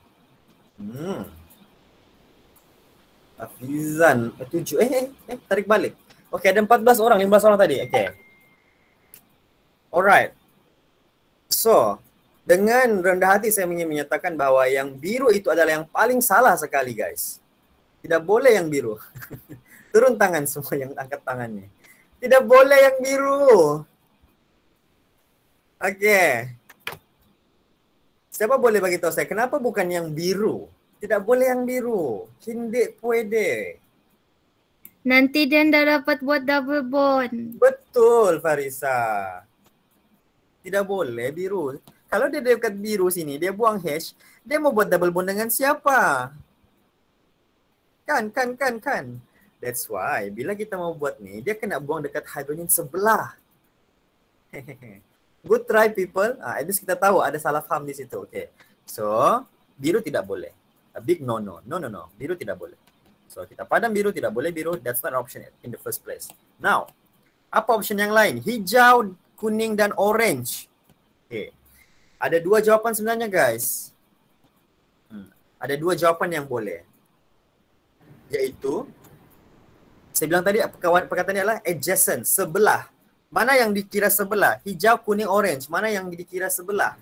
Hafizan 7 tarik balik. Okey, ada 14 orang, 15 orang tadi. Okey. Alright. So, dengan rendah hati saya ingin menyatakan bahawa yang biru itu adalah yang paling salah sekali, guys. Tidak boleh yang biru. Turun tangan semua yang angkat tangannya. Tidak boleh yang biru. Okey. Siapa boleh bagi tahu saya kenapa bukan yang biru? Tidak boleh yang biru. Hindi puede. Nanti dia dah dapat buat double bond. Betul, Farisa. Tidak boleh biru. Kalau dia dekat biru sini, dia buang H, dia mau buat double bond dengan siapa? Kan. That's why bila kita mau buat ni, dia kena buang dekat hidrogen sebelah. Good try people. At least kita tahu ada salah faham di situ. Okay. So, biru tidak boleh. A big no. Biru tidak boleh. So, kita padam biru, tidak boleh biru. That's not an option in the first place. Now, apa option yang lain? Hijau, kuning dan orange. Okay. Ada 2 jawapan sebenarnya, guys. Ada 2 jawapan yang boleh. Iaitu, saya bilang tadi perkataannya adalah adjacent, sebelah. Mana yang dikira sebelah? Hijau, kuning, orange. Mana yang dikira sebelah?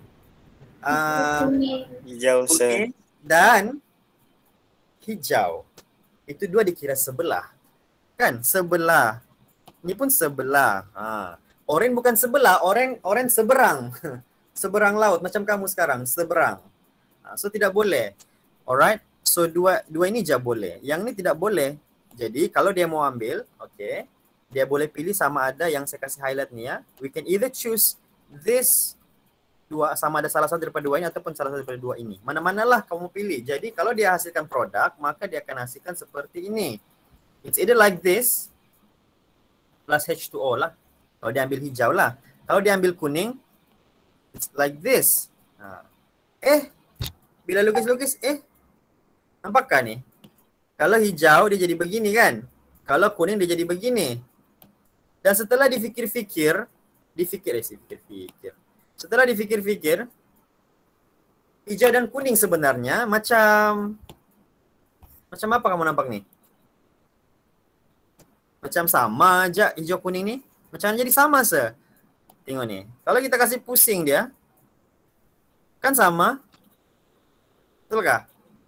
Hijau, kuning dan hijau. Itu 2 dikira sebelah. Kan? Sebelah. Ini pun sebelah. Orange bukan sebelah. Orange seberang. Seberang laut. Macam kamu sekarang. Seberang. So tidak boleh. Alright. So dua ini je boleh. Yang ni tidak boleh. Jadi kalau dia mau ambil. Okay. Dia boleh pilih sama ada yang saya kasih highlight ni ya. We can either choose this dua, sama ada salah satu daripada dua ini ataupun salah satu daripada dua ini. Mana-manalah kamu pilih. Jadi kalau dia hasilkan produk, maka dia akan hasilkan seperti ini. It's either like this plus H2O lah. Kalau dia ambil hijau lah. Kalau dia ambil kuning, it's like this. Bila lukis-lukis, nampakkah nih? Kalau hijau dia jadi begini kan? Kalau kuning dia jadi begini. Dan setelah dipikir-pikir, setelah dipikir-pikir, hijau dan kuning sebenarnya macam apa kamu nampak nih? Macam sama aja hijau kuning nih. Macam jadi sama se. Tengok nih. Kalau kita kasih pusing dia, kan sama? Betul kah?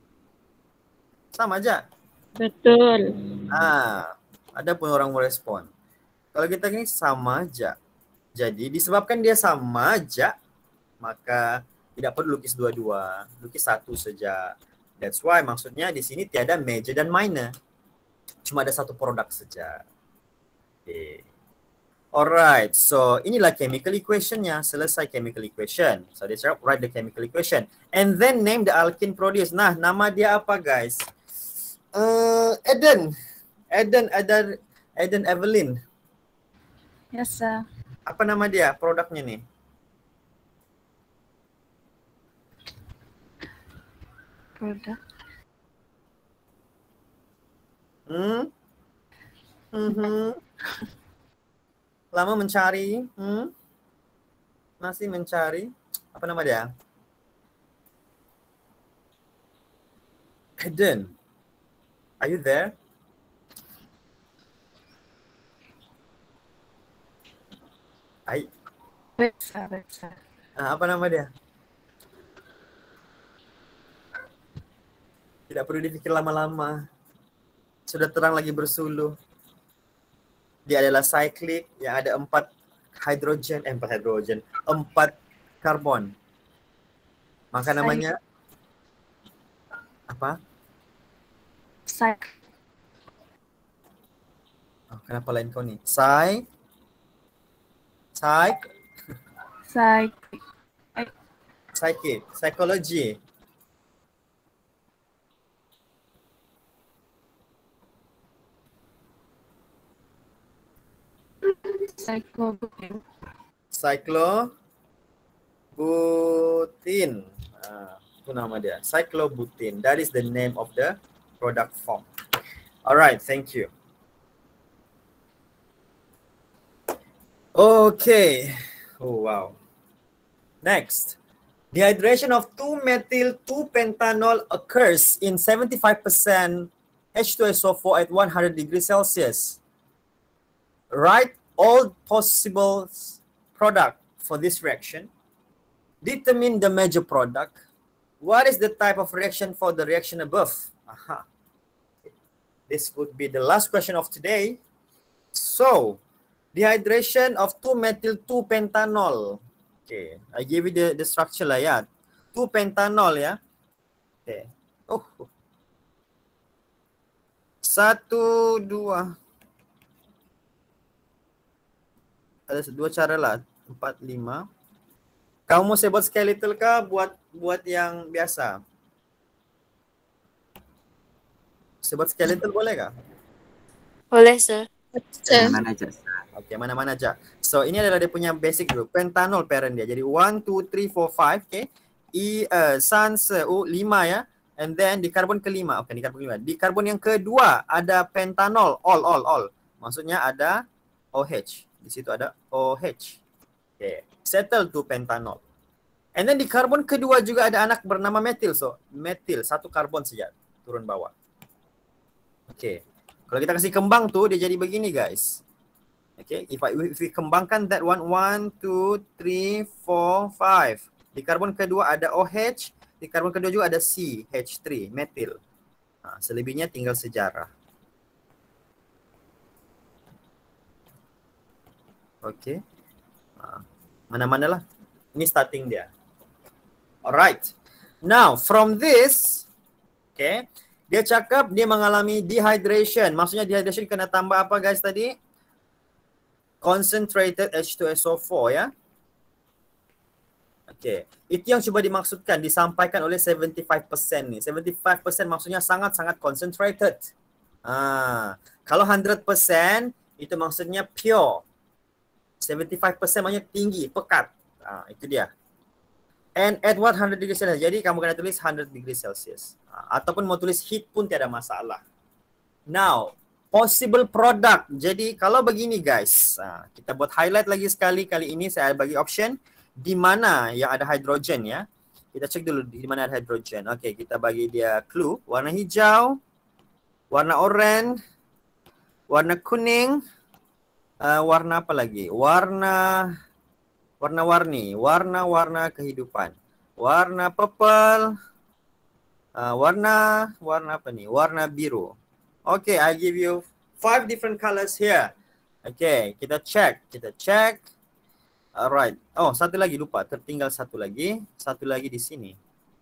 Sama aja. Betul. Ada pun orang merespon. Kalau kita ini sama aja. Jadi disebabkan dia sama aja, maka tidak perlu lukis dua-dua, lukis satu saja. That's why maksudnya di sini tiada major dan minor. Cuma ada satu produk saja. Okay. Alright, so inilah chemical equation-nya. Selesai chemical equation. So dia cakap write the chemical equation. And then name the alkene produced. Nah, nama dia apa guys? Eden Evelyn. Yes, sir. Apa nama dia? Produknya nih. Produk. Lama mencari, masih mencari. Apa nama dia? Eden, are you there? Apa nama dia? Tidak perlu dipikir lama-lama. Sudah terang lagi bersuluh. Dia adalah cyclic yang ada 4 karbon. Maka namanya apa? Kenapa lain kau nih? Psychology. Cyclobutin. Itu nama dia. Cyclobutin. That is the name of the product form. Alright, thank you. Okay. Oh, wow. Next. Dehydration of 2-methyl-2-pentanol occurs in 75% H2SO4 at 100 degrees Celsius. Write all possible product for this reaction. Determine the major product. What is the type of reaction for the reaction above? This would be the last question of today. So, dehydration of 2-methyl-2-pentanol. Okay, I give you the structure lah ya. 2-pentanol ya. Okay. 1, 2. Ada 2 cara lah. 4, 5. Kamu mau saya buat skeletal kah? Buat yang biasa? Saya buat skeletal boleh kah? Boleh, sir. Mana aja. Oke, mana-mana aja. So, ini adalah dia punya basic group. Pentanol parent dia. Jadi 1, 2, 3, 4, 5. Okay. Sans, 5 ya. And then di karbon kelima. Oke, di karbon kelima. Di karbon yang kedua ada pentanol. All. Maksudnya ada OH. Di situ ada OH. Okay. Settle to pentanol. And then di karbon kedua juga ada anak bernama metil. So, metil. 1 karbon saja. Turun bawah. Okay. Kalau kita kasih kembang tuh, dia jadi begini guys. Okay. If we kembangkan that one. 1, 2, 3, 4, 5. Di karbon kedua ada OH. Di karbon kedua juga ada CH3. Metil. Selebihnya tinggal sejarah. Okay. Mana-mana lah. Ini starting dia. Alright. Now, from this, okay, dia cakap dia mengalami dehydration. Maksudnya dehydration kena tambah apa guys tadi? Concentrated H2SO4 ya. Okay. Itu yang cuba dimaksudkan, disampaikan oleh 75% ni. 75% maksudnya sangat-sangat concentrated. Kalau 100% itu maksudnya pure. 75% maksudnya tinggi, pekat. Itu dia. And at what 100 degrees Celsius? Jadi kamu kena tulis 100 degrees Celsius. Ataupun mau tulis heat pun tiada masalah. Now, possible product. Jadi kalau begini guys, kita buat highlight lagi sekali. Kali ini saya bagi option di mana yang ada hidrogen ya. Kita cek dulu di mana ada hidrogen. Okey, kita bagi dia clue. Warna hijau, warna oranye, warna kuning, warna apa lagi? Warna-warni, warna-warna kehidupan. Warna purple, warna apa ni? Warna biru. Okay, I give you 5 different colors here. Okay, kita check. Alright. Oh, satu lagi lupa. Tertinggal satu lagi. Satu lagi di sini.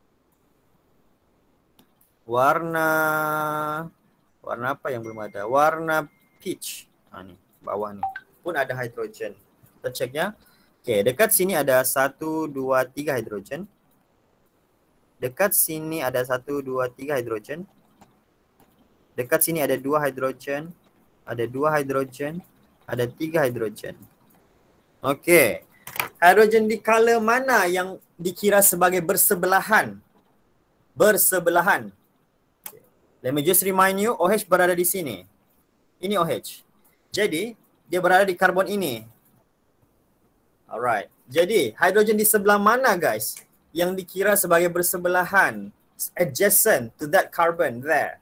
Warna apa yang belum ada? Warna peach. Ni, bawah ni. Pun ada hidrogen. Kita check ya. Okay, dekat sini ada 1, 2, 3 hidrogen. Dekat sini ada 1, 2, 3 hidrogen. Dekat sini ada 2 hidrogen. Ada 2 hidrogen. Ada 3 hidrogen. Okey. Hidrogen di color mana yang dikira sebagai bersebelahan? Bersebelahan. Okay. Let me just remind you, OH berada di sini. Ini OH. Jadi, dia berada di karbon ini. Alright. Jadi, hidrogen di sebelah mana guys? Yang dikira sebagai bersebelahan. Adjacent to that carbon there.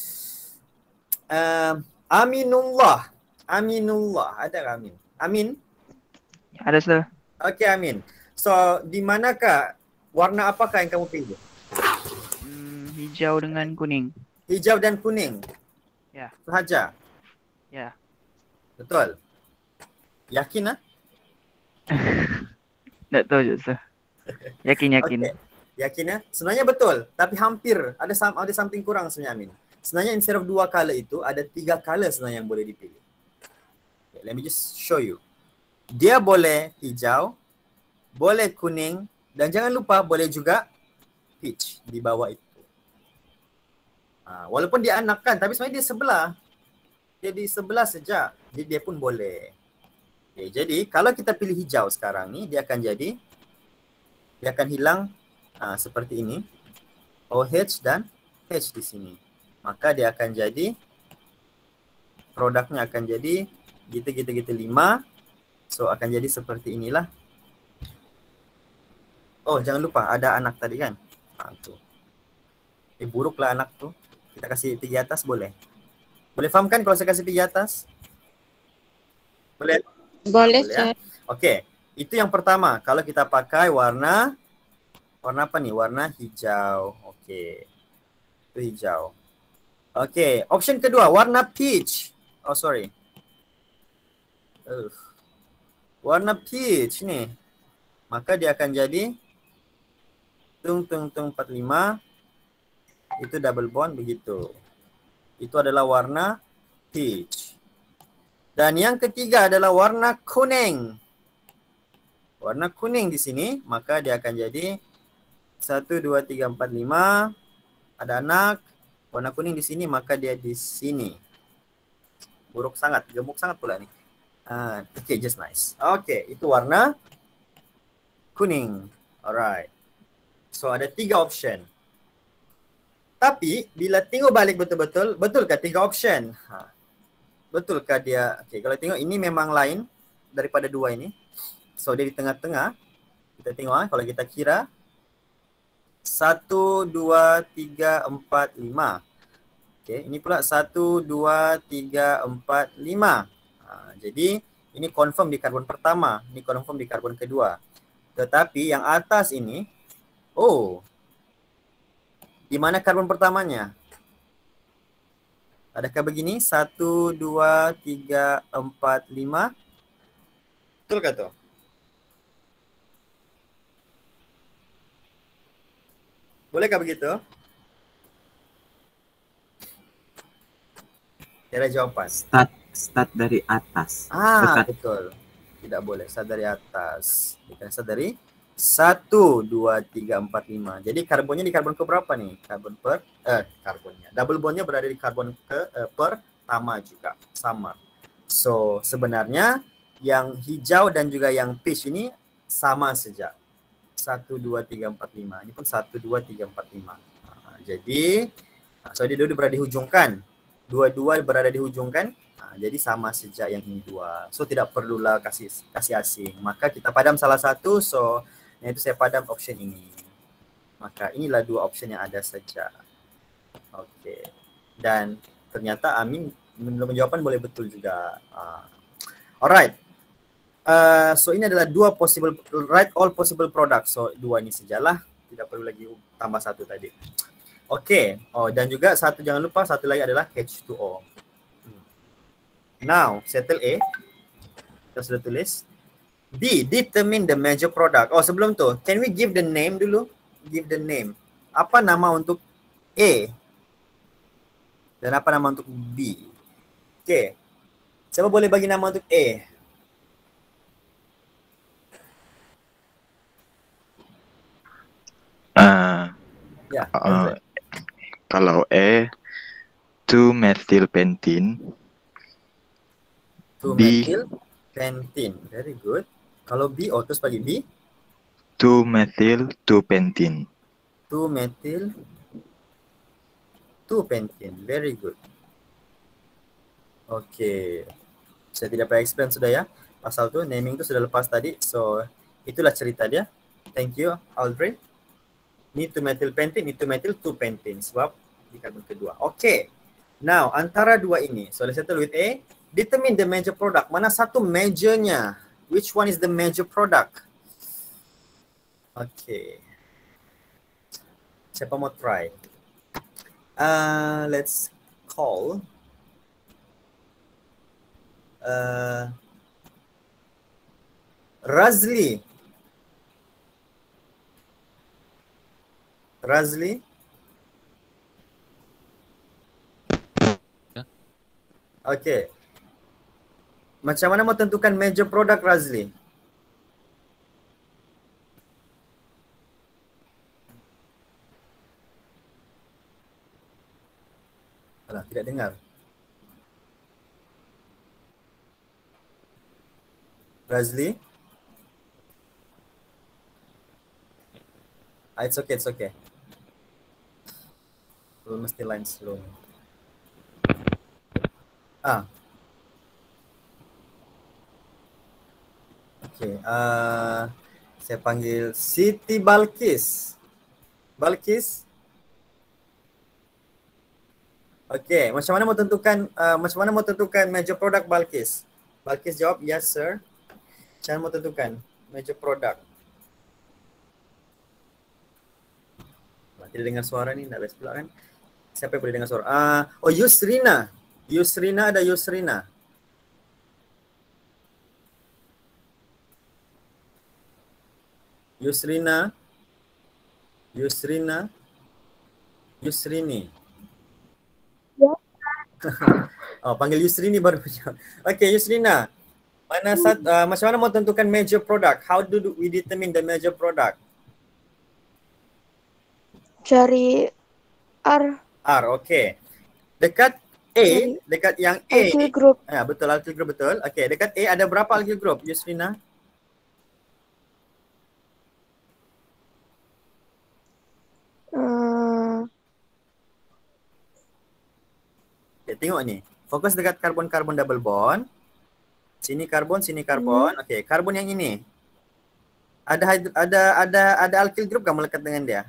Aminullah. Ada tak Amin? Amin? Ada, Sir. Okay, Amin. So, di manakah, warna apakah yang kamu pilih? Hijau dengan kuning. Hijau dan kuning? Ya. Sahaja? Ya. Betul? Yakin lah? Tak tahu je, Sir. Yakin. Okay. Yakin lah? Sebenarnya betul. Tapi hampir. Ada something kurang sebenarnya, Amin. Sebenarnya instead of 2 color itu, ada 3 color sebenarnya yang boleh dipilih. Okay, let me just show you. Dia boleh hijau, boleh kuning, dan jangan lupa boleh juga peach di bawah itu. Walaupun dia anak kan, tapi sebenarnya dia sebelah. Dia di sebelah saja. Jadi dia pun boleh. Okay, jadi kalau kita pilih hijau sekarang ni, dia akan hilang seperti ini. OH dan H di sini. Maka dia akan jadi, produknya akan jadi gitu 5. So akan jadi seperti inilah. Oh, jangan lupa ada anak tadi kan. Tu. Buruklah anak tu. Kita kasih pergi atas boleh. Boleh faham kan kalau saya kasih pergi atas? Boleh? Boleh, ya? Okey. Itu yang pertama. Kalau kita pakai warna apa ni? Warna hijau. Okey. Itu hijau. Okey. Option kedua, warna peach. Oh, sorry. Warna peach ni. Maka dia akan jadi 45. Itu double bond begitu. Itu adalah warna peach. Dan yang ketiga adalah warna kuning. Warna kuning di sini, maka dia akan jadi 1, 2, 3, 4, 5. Ada anak. Warna kuning di sini, maka dia di sini. Buruk sangat, gemuk sangat pula ni. Okay, just nice. Okay, itu warna kuning. Alright. So, ada 3 option. Tapi, bila tengok balik betul-betul, betulkah 3 option? Betulkah dia? Okay, kalau tengok ini memang lain daripada 2 ini. So, dia di tengah-tengah. Kita tengok kalau kita kira. 1, 2, 3, 4, 5. Okay, ini pula 1, 2, 3, 4, 5. Jadi ini confirm di karbon pertama, ini confirm di karbon kedua. Tetapi yang atas ini, di mana karbon pertamanya? Adakah begini? 1, 2, 3, 4, 5. Betul ke tu? Bolehkah begitu? Tiada jawapan. Start dari atas. Betul. Tidak boleh start dari atas. Kita start dari 1, 2, 3, 4, 5. Jadi karbonnya di karbon ke berapa nih? Karbonnya. Double bondnya berada di karbon ke pertama juga. Sama. So, sebenarnya yang hijau dan juga yang peach ini sama saja. 1, 2, 3, 4, 5. Ini pun 1, 2, 3, 4, 5. Jadi, so dia dua berada di ujung kan? Dua-dua berada di ujung kan? Jadi sama saja yang ini dua. So tidak perlulah kasih asing. Maka kita padam salah satu. So yaitu saya padam option ini. Maka inilah dua option yang ada saja. Oke. Dan ternyata Amin menurut jawaban boleh betul juga. Alright. So ini adalah dua possible, write all possible products. So dua ini sajalah. Tidak perlu lagi tambah satu tadi. Oke. Oh, dan juga satu jangan lupa satu lagi adalah H2O. Now, settle A. Kita sudah tulis. B, determine the major product. Oh, sebelum tu, can we give the name dulu? Give the name. Apa nama untuk A? Dan apa nama untuk B? Okay. Siapa boleh bagi nama untuk A? Ya. Kalau A, 2-methylpentene. 2-methylpentene. Very good. Kalau B, terus bagi B? 2-methyl-2-pentene. 2-methyl-2-pentene. Very good. Okay. Saya tidak payah explain sudah ya. Pasal tu, naming tu sudah lepas tadi. So, itulah cerita dia. Thank you, Audrey. Ni 2-methylpentene, ni 2-methyl-2-pentene. Sebab di karbon kedua. Okay. Now, antara dua ini. So, let's settle with A. Determine the major product. Mana satu majornya? Which one is the major product? Okay. Siapa mau try? Let's call. Razli. Razli. Okay. Macam mana mau tentukan major product, Razli? Alah, tidak dengar. Razli? It's okay, it's okay. Mesti line slow. Okay, saya panggil Siti Balkis. Balkis? Okay, macam mana mau tentukan major product, Balkis? Balkis jawab, yes sir. Macam mana mau tentukan major product? Tidak dengar suara ni, tak best pula kan? Siapa yang boleh dengar suara? Yusrina. Yusrina, ada Yusrina. Yusrina. Yusrina. Yusrini. Ya. Panggil Yusrini baru jawab. Okay, Yusrina. Macam mana mau tentukan major product? How do we determine the major product? Cari R. R, okay. Dekat A, dekat yang A. Alkyl group. Ya, betul, alkyl group betul. Okay, dekat A ada berapa alkyl group, Yusrina? Okay, tengok ni. Fokus dekat karbon-karbon double bond. Sini karbon, sini karbon. Okay, karbon yang ini. Ada alkyl group kan melekat dengan dia?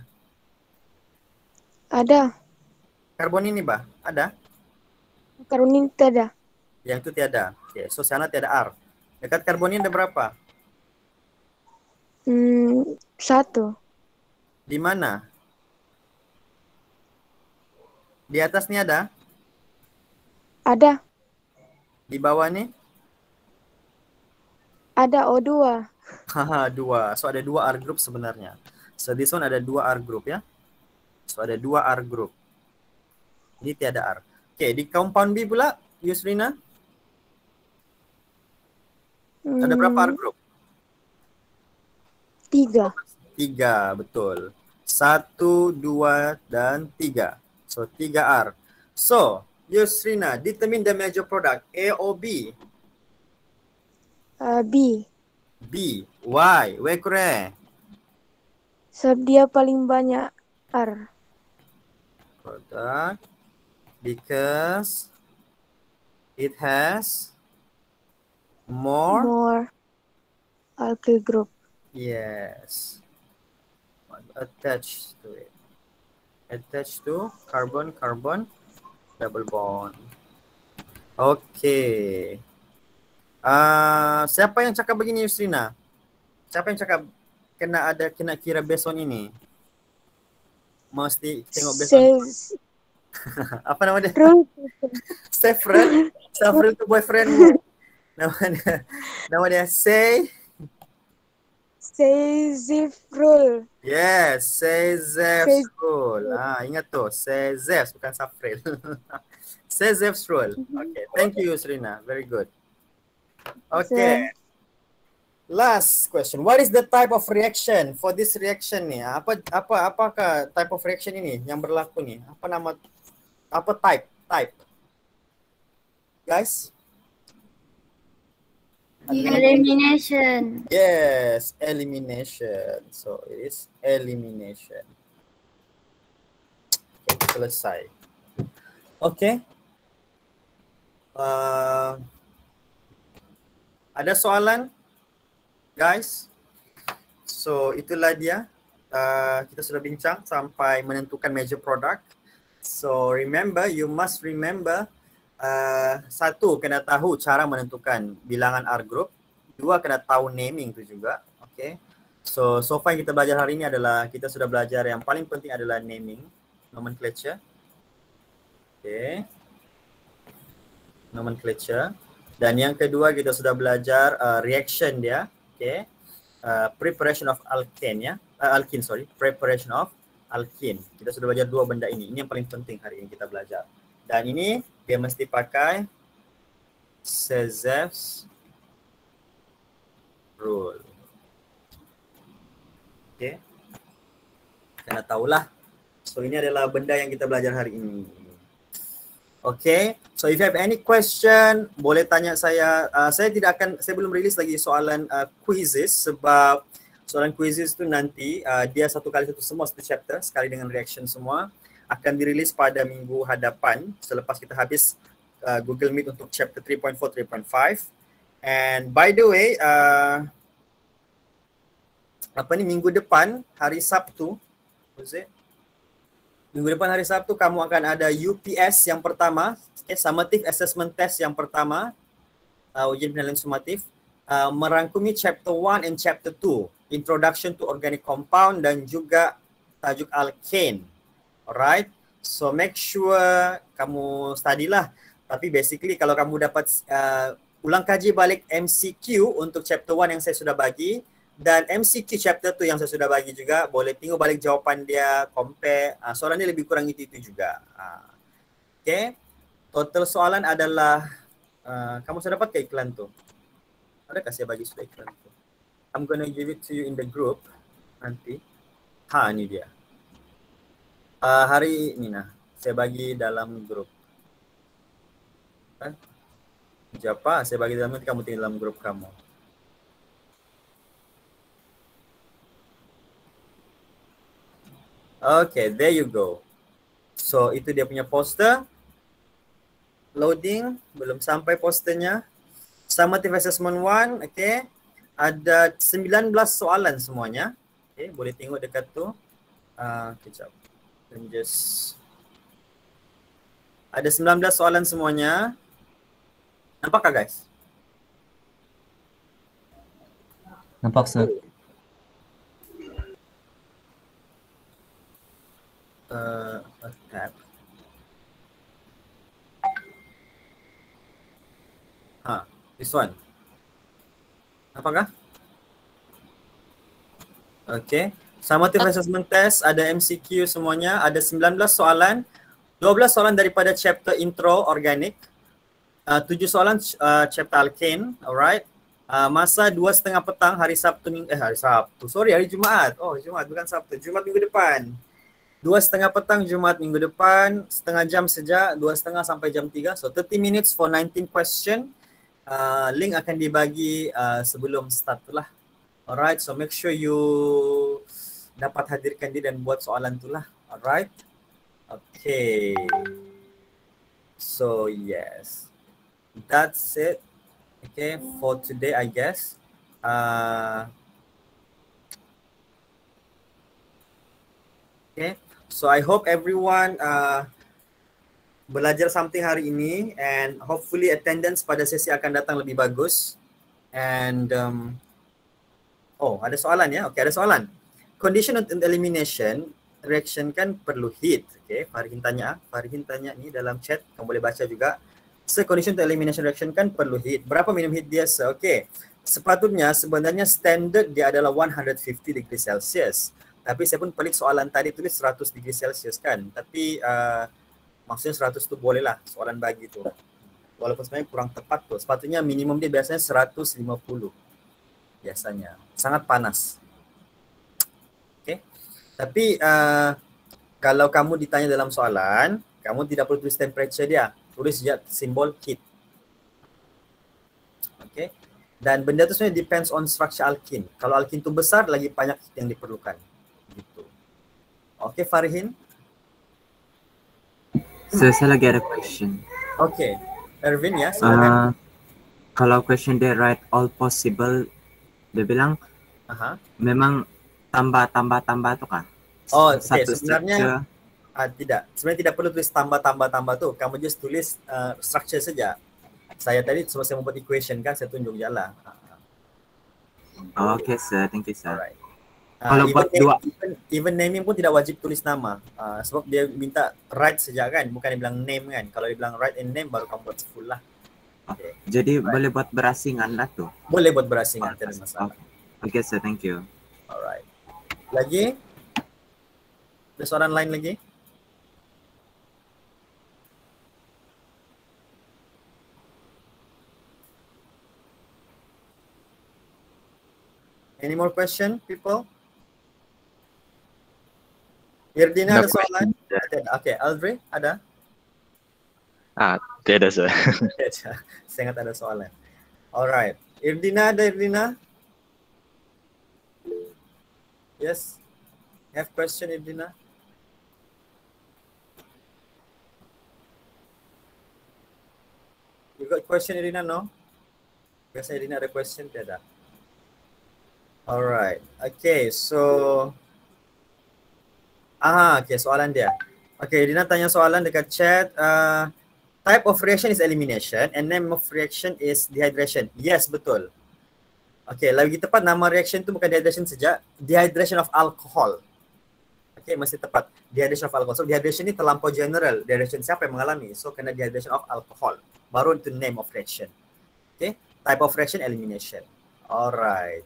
Ada. Karbon ini, bah? Ada? Karbon ini tiada. Yang itu tiada. Okay, so sana tiada R. Dekat karbon ini ada berapa? 1. Di mana? Di atas ni ada? Ada. Di bawah ni? Ada O2. Haha, 2. So ada 2 R group sebenarnya. So this one ada 2 R group ya. So ada 2 R group. Ini tiada R. Okay, di compound B pula, Yusrina? Ada berapa R group? 3. 3, betul. 1, 2, dan 3. So 3R. So, Yusrina, determine the major product, A or B? B. B. Why? Why correct? Sebab dia paling banyak R. Product. Because it has more alkyl group. Yes. Attached to it. Attached to carbon-carbon double bond. Okay. Siapa yang cakap begini, Yusrina? Siapa yang cakap kena kira based on ini? Mesti tengok based on apa nama dia? Saffron. Saffron tu boyfriend. Nama dia Seyzefrul. Yes, Seyzefrul. Ingat tu, Seyzef bukan Saffron. Seyzefrul. Okay, thank you Yusrina. Very good. Okay. Last question. What is the type of reaction for this reaction ni? Apakah type of reaction ini yang berlaku ni? Apa type? Guys? Elimination. Yes, elimination. So it is elimination. Okay, selesai. Okay. Ada soalan? Guys? So itulah dia. Kita sudah bincang sampai menentukan major product. So remember, you must remember, satu, kena tahu cara menentukan bilangan R group. Dua, kena tahu naming tu juga. Okay. So far yang kita belajar hari ini adalah, kita sudah belajar yang paling penting adalah naming, nomenclature. Okay. Nomenclature. Dan yang kedua, kita sudah belajar reaction dia. Okay. Preparation of alkene ya. Preparation of alkene. Kita sudah belajar dua benda ini. Ini yang paling penting hari ini kita belajar. Dan ini dia mesti pakai Seyzef's rule. Okay. Kena tahulah. So ini adalah benda yang kita belajar hari ini. Okay. So if you have any question, boleh tanya saya. Saya belum rilis lagi soalan quizzes sebab soalan quizzes tu nanti dia satu chapter sekali dengan reaction semua. Akan dirilis pada minggu hadapan selepas kita habis Google Meet untuk chapter 3.4, 3.5. And by the way, minggu depan hari Sabtu, minggu depan hari Sabtu kamu akan ada UPS yang pertama, summative assessment test yang pertama, ujian penilaian sumatif, merangkumi chapter 1 and chapter 2, introduction to organic compound dan juga tajuk alkane. Alright, so make sure kamu study lah. Tapi basically kalau kamu dapat ulang kaji balik MCQ untuk chapter 1 yang saya sudah bagi dan MCQ chapter 2 yang saya sudah bagi juga, boleh tengok balik jawapan dia, compare. Soalan dia lebih kurang itu juga. Okay, total soalan adalah kamu sudah dapat ke iklan tu? Adakah saya bagi sudah iklan tu? I'm gonna give it to you in the group nanti. Ini dia. Hari ini saya bagi dalam grup. Siapa? Saya bagi dalam, nanti kamu tinggal dalam grup kamu. Okay, there you go. So itu dia punya poster. Loading, belum sampai posternya. Summative assessment 1, okay. Ada 19 soalan semuanya. Okay, boleh tengok dekat tu. Kejap. Ada 19 soalan semuanya. Nampakkah guys? Nampak sir. Tab. This one. Nampakkah? Okay. Summative assessment test, ada MCQ semuanya, ada 19 soalan, 12 soalan daripada chapter intro organic, 7 soalan chapter alkane, alright. Masa 2:30 petang hari Sabtu, hari Jumaat. Oh, Jumaat bukan Sabtu. Jumaat minggu depan. 2:30 petang Jumaat minggu depan, setengah jam saja, 2:30 sampai jam 3. So 30 minutes for 19 question. Link akan dibagi sebelum start tu lah. Alright, so make sure you dapat hadirkan dia dan buat soalan tu lah. Alright. Okay. So yes. That's it. Okay, for today I guess. Okay, so I hope everyone belajar something hari ini and hopefully attendance pada sesi akan datang lebih bagus. And oh, ada soalan ya? Okay, ada soalan. Condition untuk elimination reaction kan perlu heat. Okay, Farhin tanya ni dalam chat, kamu boleh baca juga. So condition to elimination reaction kan perlu heat. Berapa minimum heat biasa? Okay. Sepatutnya sebenarnya standard dia adalah 150 degree Celsius. Tapi saya pun pelik soalan tadi tulis 100 degree Celsius kan. Tapi maksudnya 100 tu boleh lah soalan bagi tu. Walaupun sebenarnya kurang tepat tu. Sepatutnya minimum dia biasanya 150. Biasanya. Sangat panas. Okay. Tapi kalau kamu ditanya dalam soalan, kamu tidak perlu tulis temperature dia. Tulis je simbol heat. Okay. Dan benda tu sebenarnya depends on structure alkene. Kalau alkene tu besar, lagi banyak heat yang diperlukan. Gitu. Okay, Farhin. Saya lagi ada question. Okay. Erwin ya, silakan. Kalau question dia write all possible, dia bilang memang tambah tu kan? Oh, okay. Sebenarnya tidak. Sebenarnya tidak perlu tulis tambah tu. Kamu just tulis structure saja. Saya tadi sebab saya membuat equation kan, saya tunjuk je lah. Okay, sir. Thank you, sir. Alright. Kalau buat even naming pun tidak wajib tulis nama. Sebab dia minta write saja kan, bukan dia bilang name kan. Kalau dia bilang write and name, baru kamu buat full lah. Okay. Jadi boleh buat berasingan lah tu? Boleh buat berasingan, tidak ada masalah. Okay, sir. Thank you. Alright. Lagi? Ada soalan lain lagi? Any more question, people? Irdina ada soalan? Okay, Aldri ada? Tidak, sir. Saya ingat ada soalan. Alright. Irdina ada, Irdina? Yes? Have question, Irdina? You got question, Irdina? No? Biasa Irdina ada question, tidak? Alright. Okay, so okay, soalan dia. Okay, Dina tanya soalan dekat chat. Type of reaction is elimination and name of reaction is dehydration. Yes, betul. Okay, lagi tepat nama reaction tu bukan dehydration saja, dehydration of alcohol. Okay, masih tepat. Dehydration of alcohol. So dehydration ni terlampau general. Dehydration siapa yang mengalami? So kena dehydration of alcohol. Baru itu name of reaction. Okay, type of reaction elimination. Alright.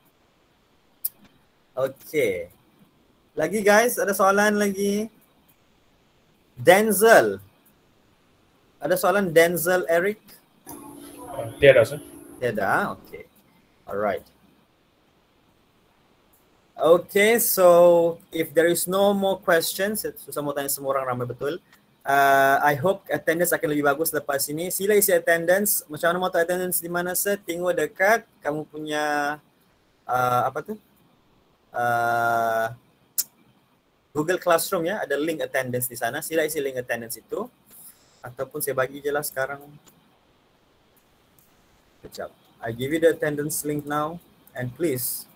Okay. Lagi guys, ada soalan lagi? Denzel. Ada soalan Denzel Eric? Tiada, sir. Tiada, okay. Alright. Okay, so if there is no more questions, susah mau tanya semua orang, ramai betul. I hope attendance akan lebih bagus lepas ini. Sila isi attendance. Macam mana mau tahu attendance di mana sir? Tengok dekat kamu punya apa tu? Google Classroom ya, ada link attendance di sana. Sila isi link attendance itu. Ataupun saya bagi je lah sekarang. Kejap. I give you the attendance link now. And please.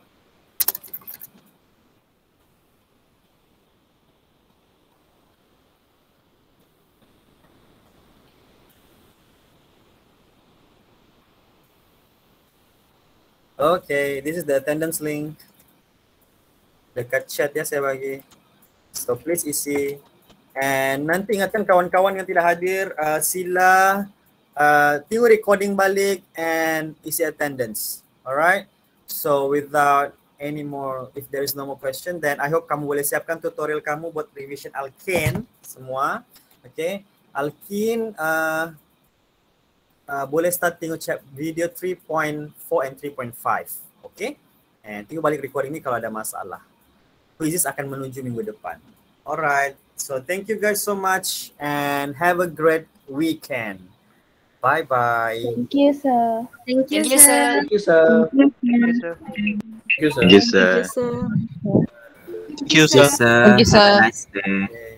Okay, this is the attendance link. Dekat chat ya saya bagi. So please isi. And nanti ingatkan kawan-kawan yang tidak hadir, sila tengok recording balik and isi attendance. Alright? So without any more, if there is no more question, then I hope kamu boleh siapkan tutorial kamu buat revision alkene semua. Okay? Alkene, boleh start tengok video 3.4 and 3.5. Okay? And tengok balik recording ni kalau ada masalah. Quizzes akan menuju minggu depan. Alright. So thank you guys so much and have a great weekend. Bye-bye. Thank you, sir. Thank you, Thank you, sir. sir. Thank you, sir. Thank you, sir. Thank you, sir. Thank you, sir. Thank you, sir. Thank you, sir. Have a nice day.